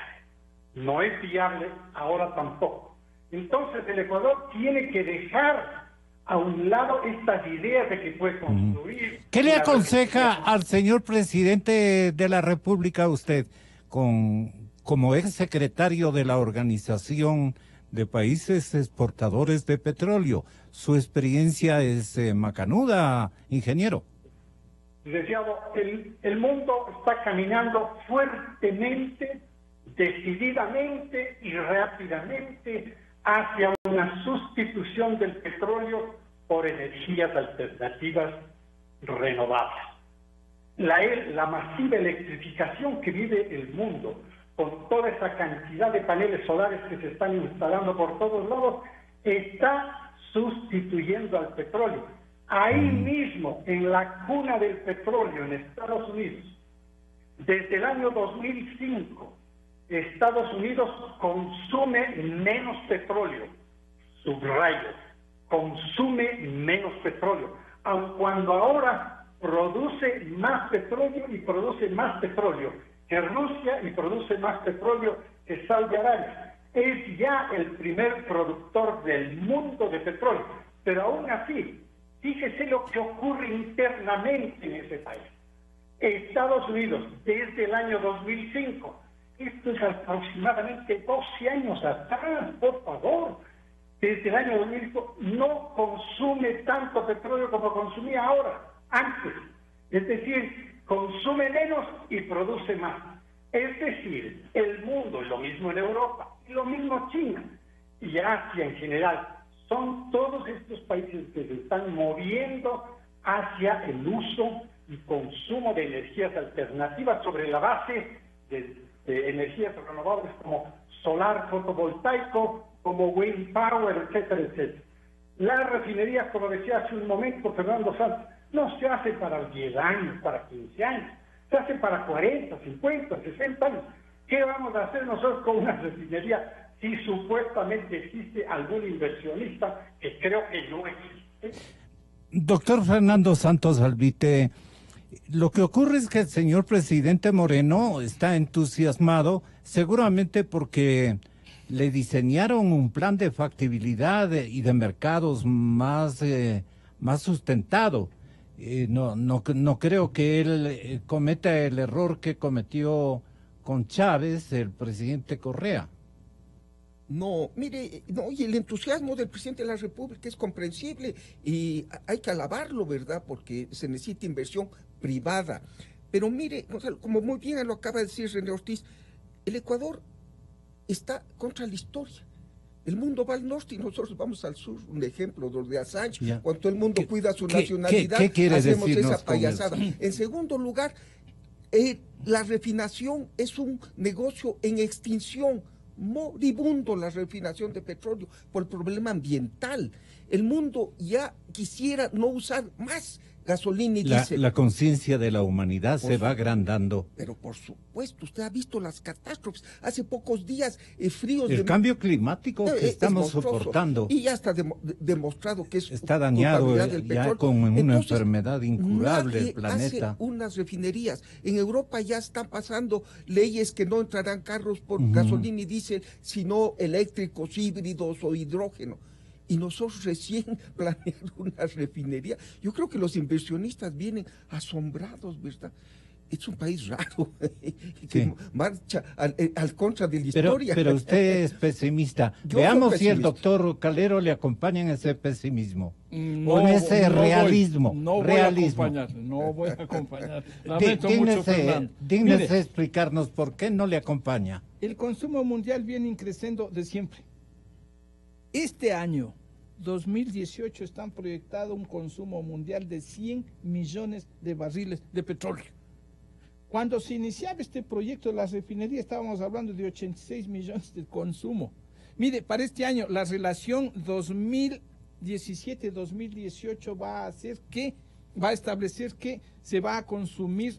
No es viable, ahora tampoco. Entonces el Ecuador tiene que dejar a un lado estas ideas de que puede construir... ¿Qué le aconseja al señor presidente de la República usted, con, como ex secretario de la Organización de Países Exportadores de Petróleo? Su experiencia es eh, macanuda, ingeniero. Licenciado, el, el mundo está caminando fuertemente, decididamente y rápidamente hacia una sustitución del petróleo por energías alternativas renovables. La, la masiva electrificación que vive el mundo, con toda esa cantidad de paneles solares que se están instalando por todos lados, está sustituyendo al petróleo. Ahí mismo, en la cuna del petróleo en Estados Unidos, desde el año dos mil cinco, Estados Unidos consume menos petróleo, subrayo, consume menos petróleo, aun cuando ahora produce más petróleo y produce más petróleo que Rusia y produce más petróleo que Saudi Arabia. Es ya el primer productor del mundo de petróleo, pero aún así, fíjese lo que ocurre internamente en ese país. Estados Unidos, desde el año dos mil cinco, esto es aproximadamente doce años atrás, por favor, desde el año dos mil cinco no consume tanto petróleo como consumía ahora, antes. Es decir, consume menos y produce más. Es decir, el mundo, y lo mismo en Europa, y lo mismo China, y Asia en general, son todos estos países que se están moviendo hacia el uso y consumo de energías alternativas sobre la base de, de energías renovables como solar fotovoltaico, como wind power, etcétera, etcétera. Las refinerías, como decía hace un momento Fernando Santos, no se hace para diez años, para quince años, se hace para cuarenta, cincuenta, sesenta años. ¿Qué vamos a hacer nosotros con una refinería si supuestamente existe algún inversionista, que creo que no existe? Doctor Fernando Santos Albite, lo que ocurre es que el señor presidente Moreno está entusiasmado, seguramente porque le diseñaron un plan de factibilidad y de mercados más, eh, más sustentado. Eh, no, no, no creo que él eh, cometa el error que cometió con Chávez, el presidente Correa. No, mire, no, y el entusiasmo del presidente de la República es comprensible y hay que alabarlo, ¿verdad? Porque se necesita inversión privada. Pero mire, Gonzalo, como muy bien lo acaba de decir René Ortiz, el Ecuador está contra la historia. El mundo va al norte y nosotros vamos al sur. Un ejemplo, los de Assange, ya. Cuando todo el mundo ¿Qué, cuida su qué, nacionalidad, ¿qué, qué hacemos esa payasada. En segundo lugar, eh, la refinación es un negocio en extinción. Moribundo la refinación de petróleo por el problema ambiental. El mundo ya quisiera no usar más gasolina y la, diésel. La conciencia de la humanidad por se va agrandando. Pero por supuesto, usted ha visto las catástrofes. Hace pocos días, eh, fríos... El de, cambio climático que eh, estamos soportando. Y ya está de, de, demostrado que es... Está dañado eh, del ya con una Entonces, enfermedad incurable el planeta. Hace unas refinerías. En Europa ya están pasando leyes que no entrarán carros por uh-huh. gasolina y diésel, sino eléctricos, híbridos o hidrógeno. y nosotros recién planeando una refinería. Yo creo que los inversionistas vienen asombrados, ¿verdad? Es un país raro, que sí. marcha al, al contra de la pero, historia. Pero usted es pesimista. Yo Veamos soy si el pesimista. doctor Calero le acompaña en ese pesimismo. No, o en ese no realismo. Voy, no realismo. voy a acompañar, no voy a acompañar. Lamento mucho, Dígnese, Fernando. dígnese Mire, explicarnos por qué no le acompaña. el consumo mundial viene creciendo de siempre. Este año, dos mil dieciocho, están proyectado un consumo mundial de cien millones de barriles de petróleo. Cuando se iniciaba este proyecto de la refinería, estábamos hablando de ochenta y seis millones de consumo. Mire, para este año, la relación dos mil diecisiete dos mil dieciocho va a hacer que, va a establecer que se va a consumir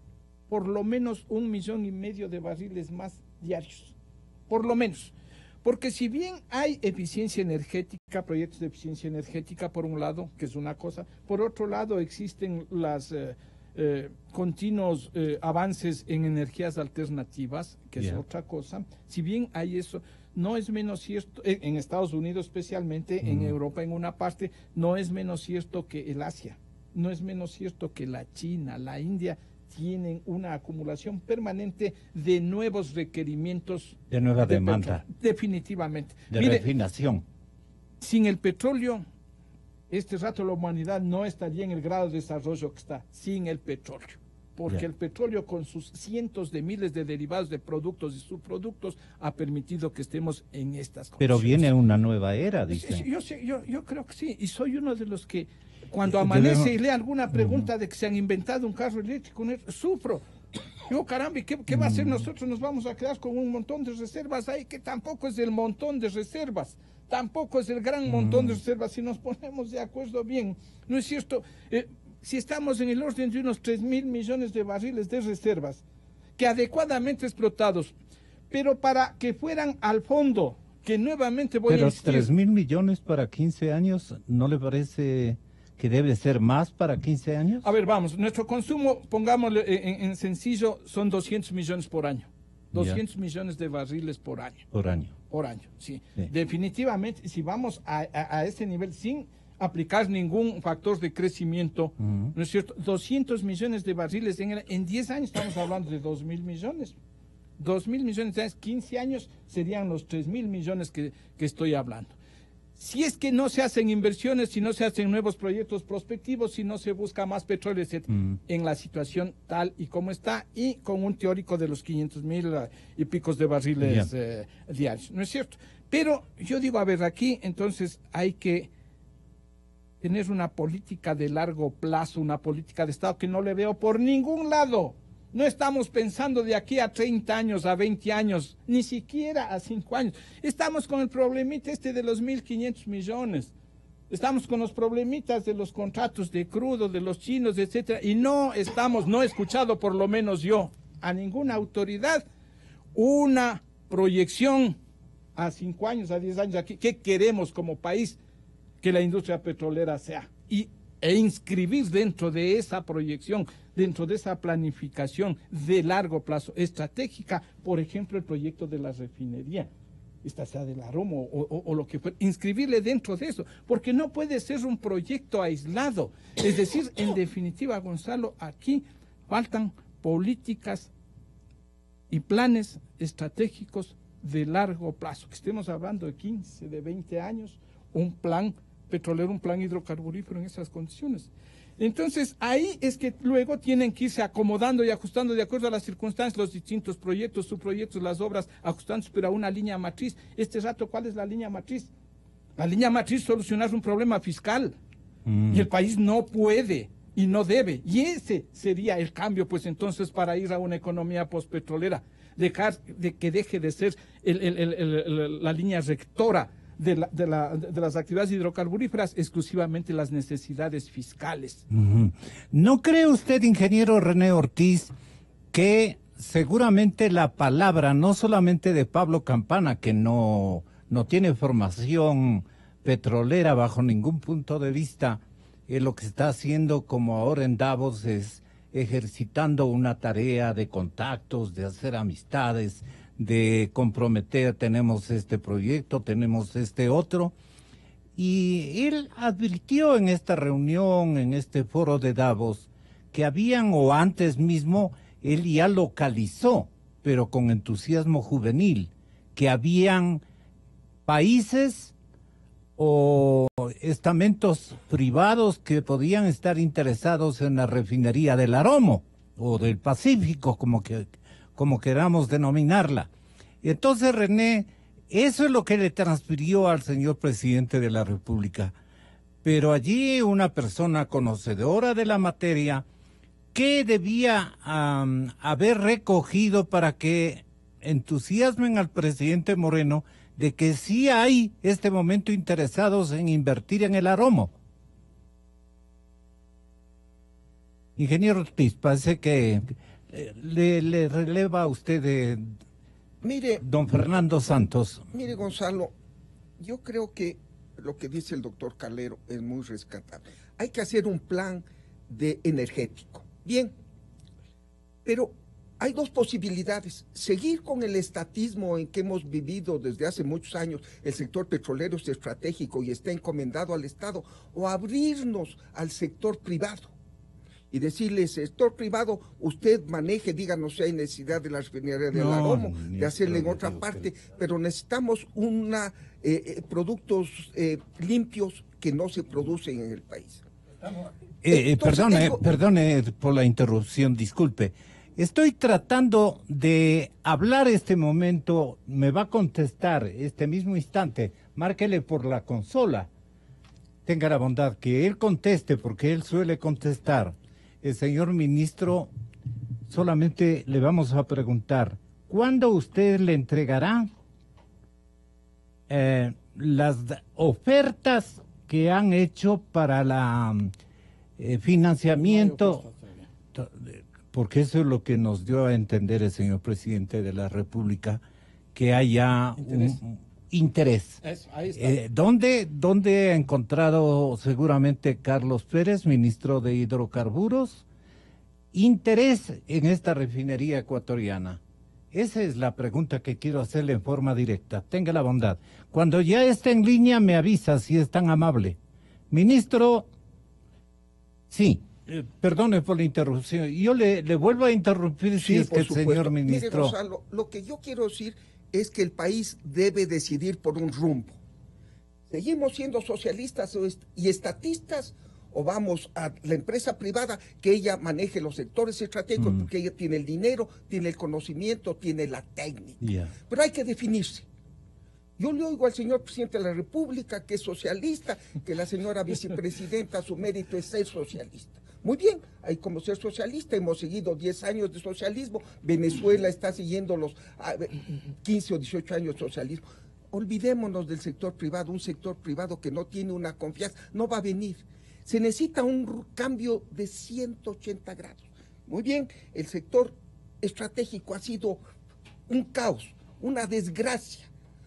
por lo menos un millón y medio de barriles más diarios. Por lo menos. Porque si bien hay eficiencia energética, proyectos de eficiencia energética por un lado, que es una cosa, por otro lado existen las eh, eh, continuos eh, avances en energías alternativas, que yeah. es otra cosa. Si bien hay eso, no es menos cierto, eh, en Estados Unidos especialmente, mm. en Europa en una parte, no es menos cierto que el Asia, no es menos cierto que la China, la India, tienen una acumulación permanente de nuevos requerimientos. De nueva de demanda. Petróleo, definitivamente. De Mire, refinación. Sin el petróleo, este rato la humanidad no estaría en el grado de desarrollo que está, sin el petróleo. Porque yeah. el petróleo con sus cientos de miles de derivados de productos y subproductos ha permitido que estemos en estas condiciones. Pero viene una nueva era, dicen. Yo, yo, yo, yo creo que sí, y soy uno de los que cuando amanece y lee alguna pregunta uh-huh. de que se han inventado un carro eléctrico, sufro. Yo, caramba, ¿qué, qué va a hacer nosotros? Nos vamos a quedar con un montón de reservas ahí, que tampoco es el montón de reservas, tampoco es el gran montón de reservas, si nos ponemos de acuerdo bien. ¿No es cierto? Eh, si estamos en el orden de unos tres mil millones de barriles de reservas, que adecuadamente explotados, pero para que fueran al fondo, que nuevamente voy pero a insistir... Pero tres mil millones para quince años, ¿no le parece que debe ser más para quince años? A ver, vamos, nuestro consumo, pongámoslo en, en sencillo, son doscientos millones por año. doscientos yeah. millones de barriles por año. Por año. Por año, sí. sí. Definitivamente, si vamos a, a, a ese nivel sin aplicar ningún factor de crecimiento, uh-huh. ¿no es cierto? doscientos millones de barriles en, en diez años estamos hablando de dos mil millones. dos mil millones de años, quince años serían los tres mil millones que, que estoy hablando. Si es que no se hacen inversiones, si no se hacen nuevos proyectos prospectivos, si no se busca más petróleo, etcétera, mm. en la situación tal y como está, y con un teórico de los quinientos mil uh, y picos de barriles yeah. eh, diarios, ¿no es cierto? Pero yo digo, a ver, aquí entonces hay que tener una política de largo plazo, una política de Estado que no le veo por ningún lado. No estamos pensando de aquí a treinta años, a veinte años, ni siquiera a cinco años. Estamos con el problemita este de los mil quinientos millones. Estamos con los problemitas de los contratos de crudo, de los chinos, etcétera. Y no estamos, no he escuchado por lo menos yo, a ninguna autoridad, una proyección a cinco años, a diez años aquí. ¿Qué queremos como país que la industria petrolera sea? Y e inscribir dentro de esa proyección, dentro de esa planificación de largo plazo estratégica, por ejemplo, el proyecto de la refinería, esta sea del Aromo o, o, o lo que fuera, inscribirle dentro de eso, porque no puede ser un proyecto aislado. Es decir, en definitiva, Gonzalo, aquí faltan políticas y planes estratégicos de largo plazo, que estemos hablando de quince, de veinte años, un plan petrolero, un plan hidrocarburífero en esas condiciones. Entonces, ahí es que luego tienen que irse acomodando y ajustando de acuerdo a las circunstancias, los distintos proyectos, subproyectos, las obras, ajustándose, pero a una línea matriz. Este rato, ¿cuál es la línea matriz? La línea matriz es solucionar un problema fiscal. Mm. Y el país no puede y no debe. Y ese sería el cambio, pues entonces, para ir a una economía postpetrolera. Dejar de que deje de ser el, el, el, el, el, la línea rectora De, la, de, la, de las actividades hidrocarburíferas, exclusivamente las necesidades fiscales. Uh-huh. ¿No cree usted, ingeniero René Ortiz, que seguramente la palabra, no solamente de Pablo Campana, que no, no tiene formación petrolera bajo ningún punto de vista, eh, lo que está haciendo como ahora en Davos es ejercitando una tarea de contactos, de hacer amistades, de comprometer, tenemos este proyecto, tenemos este otro, Y él advirtió en esta reunión, en este foro de Davos, que habían, o antes mismo, él ya localizó, pero con entusiasmo juvenil, que habían países o estamentos privados que podían estar interesados en la refinería del Aromo, o del Pacífico, como, que, como queramos denominarla. Y entonces, René, eso es lo que le transfirió al señor presidente de la República. Pero allí una persona conocedora de la materia, ¿qué debía um, haber recogido para que entusiasmen al presidente Moreno de que sí hay este momento interesados en invertir en el Aromo? Ingeniero Ortiz, parece que le, le releva a usted de Mire, don Fernando Santos. Mire, Gonzalo, yo creo que lo que dice el doctor Calero es muy rescatable. Hay que hacer un plan de energético. Bien, pero hay dos posibilidades: seguir con el estatismo en que hemos vivido desde hace muchos años. El sector petrolero es estratégico y está encomendado al Estado, o abrirnos al sector privado y decirle: sector privado, usted maneje, díganos si hay necesidad de la refinería del No, Aromo, ni de hacerle en creo, otra creo, parte, creo. pero necesitamos una eh, eh, productos eh, limpios que no se producen en el país. Eh, eh, Entonces, perdone, tengo- perdone por la interrupción, disculpe. Estoy tratando de hablar este momento, me va a contestar este mismo instante, márquele por la consola. Tenga la bondad que él conteste, porque él suele contestar. El señor ministro, solamente le vamos a preguntar, ¿cuándo usted le entregará eh, las ofertas que han hecho para la eh, financiamiento? Porque eso es lo que nos dio a entender el señor presidente de la República, que haya Interés. un interés. Eso, ahí está. Eh, ¿dónde, ¿Dónde ha encontrado seguramente Carlos Pérez, ministro de Hidrocarburos, interés en esta refinería ecuatoriana? Esa es la pregunta que quiero hacerle en forma directa. Tenga la bondad. Cuando ya esté en línea, me avisa si es tan amable. Ministro, sí, eh, perdone por la interrupción. Yo le, le vuelvo a interrumpir si Sí, es que por el supuesto. señor Mire, ministro... Gonzalo, lo que yo quiero decir es que el país debe decidir por un rumbo. ¿Seguimos siendo socialistas o est- y estatistas, o vamos a la empresa privada que ella maneje los sectores estratégicos, Mm. porque ella tiene el dinero, tiene el conocimiento, tiene la técnica? Ya. Pero hay que definirse. Yo le oigo al señor presidente de la República que es socialista, que la señora vicepresidenta, su mérito es ser socialista. Muy bien, hay como ser socialista, hemos seguido diez años de socialismo, Venezuela está siguiendo los ah, quince o dieciocho años de socialismo. Olvidémonos del sector privado, un sector privado que no tiene una confianza, no va a venir. Se necesita un cambio de ciento ochenta grados. Muy bien, el sector estratégico ha sido un caos, una desgracia,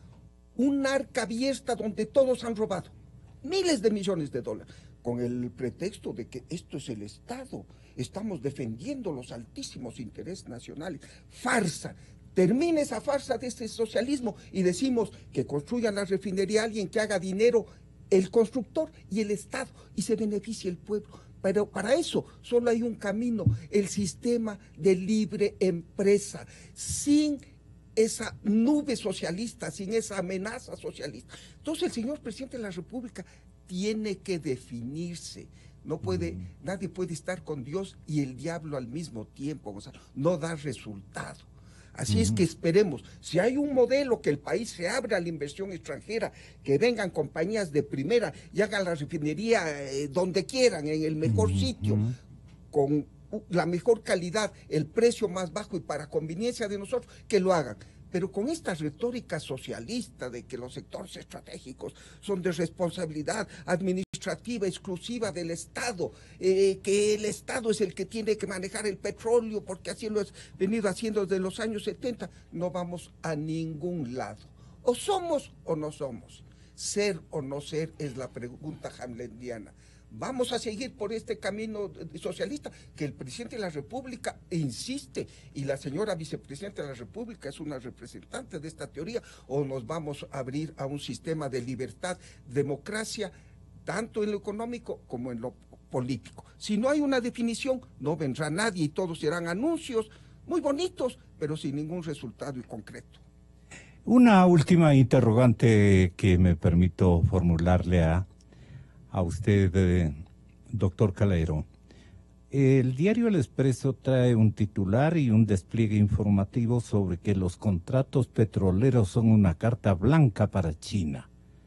un arca abierta donde todos han robado miles de millones de dólares, con el pretexto de que esto es el Estado, estamos defendiendo los altísimos intereses nacionales. Farsa. Termina esa farsa de este socialismo y decimos que construyan la refinería alguien que haga dinero, el constructor y el Estado, y se beneficie el pueblo. Pero para eso solo hay un camino: el sistema de libre empresa, sin esa nube socialista, sin esa amenaza socialista. Entonces el señor presidente de la República tiene que definirse. No puede, mm. nadie puede estar con Dios y el diablo al mismo tiempo, o sea, no da resultado. Así uh-huh. es que esperemos, si hay un modelo que el país se abra a la inversión extranjera, que vengan compañías de primera y hagan la refinería eh, donde quieran, en el mejor uh-huh. sitio, con la mejor calidad, el precio más bajo y para conveniencia de nosotros, que lo hagan. Pero con esta retórica socialista de que los sectores estratégicos son de responsabilidad administrativa exclusiva del Estado, eh, que el Estado es el que tiene que manejar el petróleo, porque así lo ha venido haciendo desde los años setenta, no vamos a ningún lado. O somos o no somos. Ser o no ser es la pregunta hamletiana. Vamos a seguir por este camino socialista que el presidente de la República insiste, y la señora vicepresidenta de la República es una representante de esta teoría, o nos vamos a abrir a un sistema de libertad, democracia, tanto en lo económico como en lo político. Si no hay una definición, no vendrá nadie y todos serán anuncios muy bonitos, pero sin ningún resultado y concreto. Una última interrogante que me permito formularle a, a usted, eh, doctor Calero. El diario El Expreso trae un titular y un despliegue informativo sobre que los contratos petroleros son una carta blanca para China.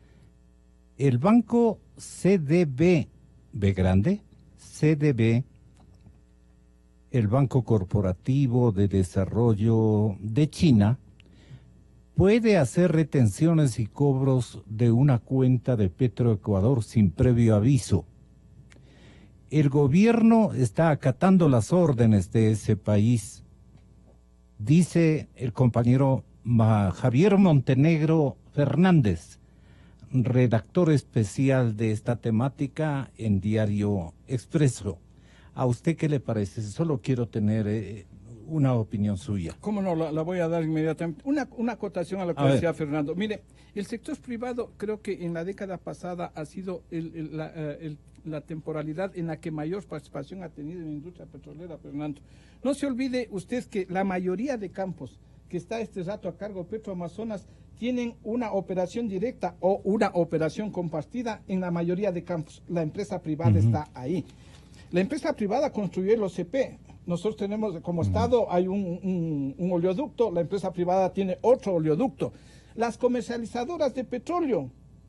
El banco C D B, B grande, C D B, el Banco Corporativo de Desarrollo de China, puede hacer retenciones y cobros de una cuenta de Petroecuador sin previo aviso. El gobierno está acatando las órdenes de ese país, dice el compañero Javier Montenegro Fernández, redactor especial de esta temática en Diario Expreso. ¿A usted qué le parece? Solo quiero tener eh, una opinión suya. ¿Cómo no? La, la voy a dar inmediatamente. Una, una acotación a lo que A decía ver. Fernando. Mire, el sector privado creo que en la década pasada ha sido el, el, la, eh, el, la temporalidad en la que mayor participación ha tenido en la industria petrolera, Fernando. No se olvide usted que la mayoría de campos que está este rato a cargo de Petroamazonas tienen una operación directa o una operación compartida en la mayoría de campos. La empresa privada uh-huh. está ahí. La empresa privada construyó el O C P. Nosotros tenemos, como uh-huh. Estado, hay un, un, un oleoducto, la empresa privada tiene otro oleoducto. Las comercializadoras de petróleo,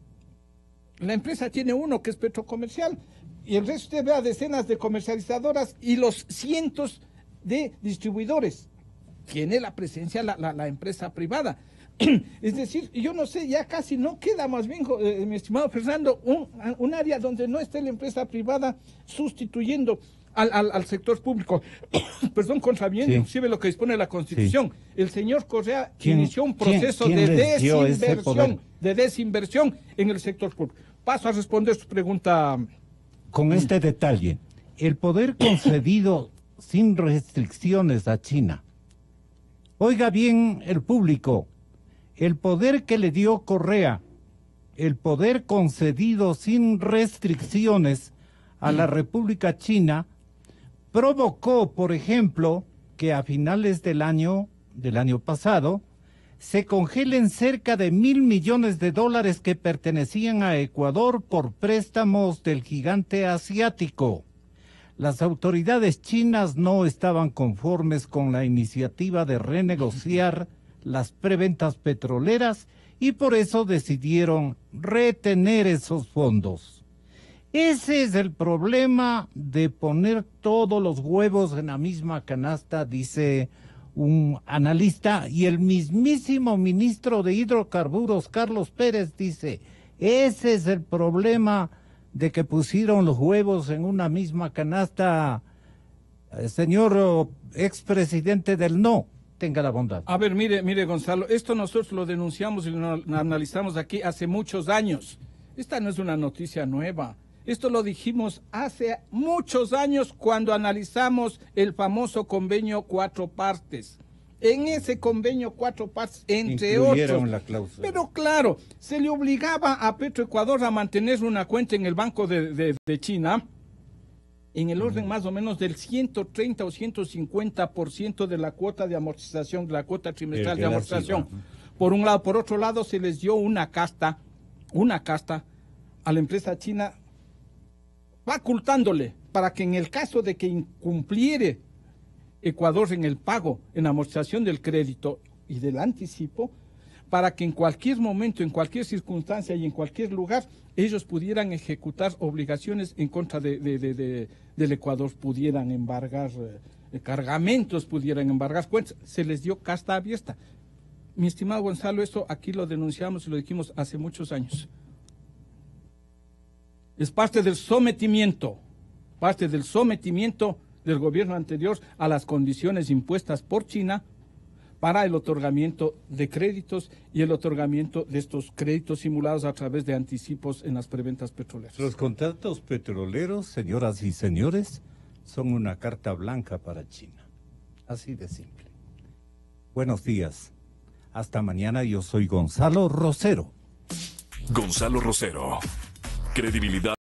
la empresa tiene uno que es Petrocomercial, y el resto usted ve a decenas de comercializadoras y los cientos de distribuidores. Tiene la presencia la, la, la empresa privada. Es decir, yo no sé, ya casi no queda más bien, eh, mi estimado Fernando, un, un área donde no esté la empresa privada sustituyendo al, al, al sector público. Perdón, contraviene sí. inclusive lo que dispone la Constitución. Sí. El señor Correa inició un proceso ¿quién, quién de desinversión, de desinversión en el sector público. Paso a responder su pregunta. Con este detalle, el poder concedido sin restricciones a China. Oiga bien el público. El poder que le dio Correa, el poder concedido sin restricciones a la República China, provocó, por ejemplo, que a finales del año, del año pasado, se congelen cerca de mil millones de dólares que pertenecían a Ecuador por préstamos del gigante asiático. Las autoridades chinas no estaban conformes con la iniciativa de renegociar las preventas petroleras y por eso decidieron retener esos fondos. Ese es el problema de poner todos los huevos en la misma canasta, dice un analista, y el mismísimo ministro de Hidrocarburos, Carlos Pérez, dice, ese es el problema de que pusieron los huevos en una misma canasta, eh, señor expresidente del no. Tenga la bondad. A ver, mire, mire Gonzalo, esto nosotros lo denunciamos y lo analizamos aquí hace muchos años. Esta no es una noticia nueva. Esto lo dijimos hace muchos años cuando analizamos el famoso convenio cuatro partes. En ese convenio cuatro partes, entre otros, la cláusula. Pero claro, se le obligaba a Petroecuador a mantener una cuenta en el Banco de, de, de China, en el orden más o menos del ciento treinta o ciento cincuenta por ciento de la cuota de amortización, de la cuota trimestral de amortización. Por un lado, por otro lado, se les dio una casta, una casta a la empresa china, facultándole para que en el caso de que incumpliere Ecuador en el pago, en amortización del crédito y del anticipo, para que en cualquier momento, en cualquier circunstancia y en cualquier lugar, ellos pudieran ejecutar obligaciones en contra de, de, de, de, del Ecuador, pudieran embargar eh, cargamentos, pudieran embargar cuentas, se les dio casta abierta. Mi estimado Gonzalo, eso aquí lo denunciamos y lo dijimos hace muchos años. Es parte del sometimiento, parte del sometimiento del gobierno anterior a las condiciones impuestas por China para el otorgamiento de créditos y el otorgamiento de estos créditos simulados a través de anticipos en las preventas petroleras. Los contratos petroleros, señoras y señores, son una carta blanca para China. Así de simple. Buenos días. Hasta mañana. Yo soy Gonzalo Rosero. Gonzalo Rosero. Credibilidad.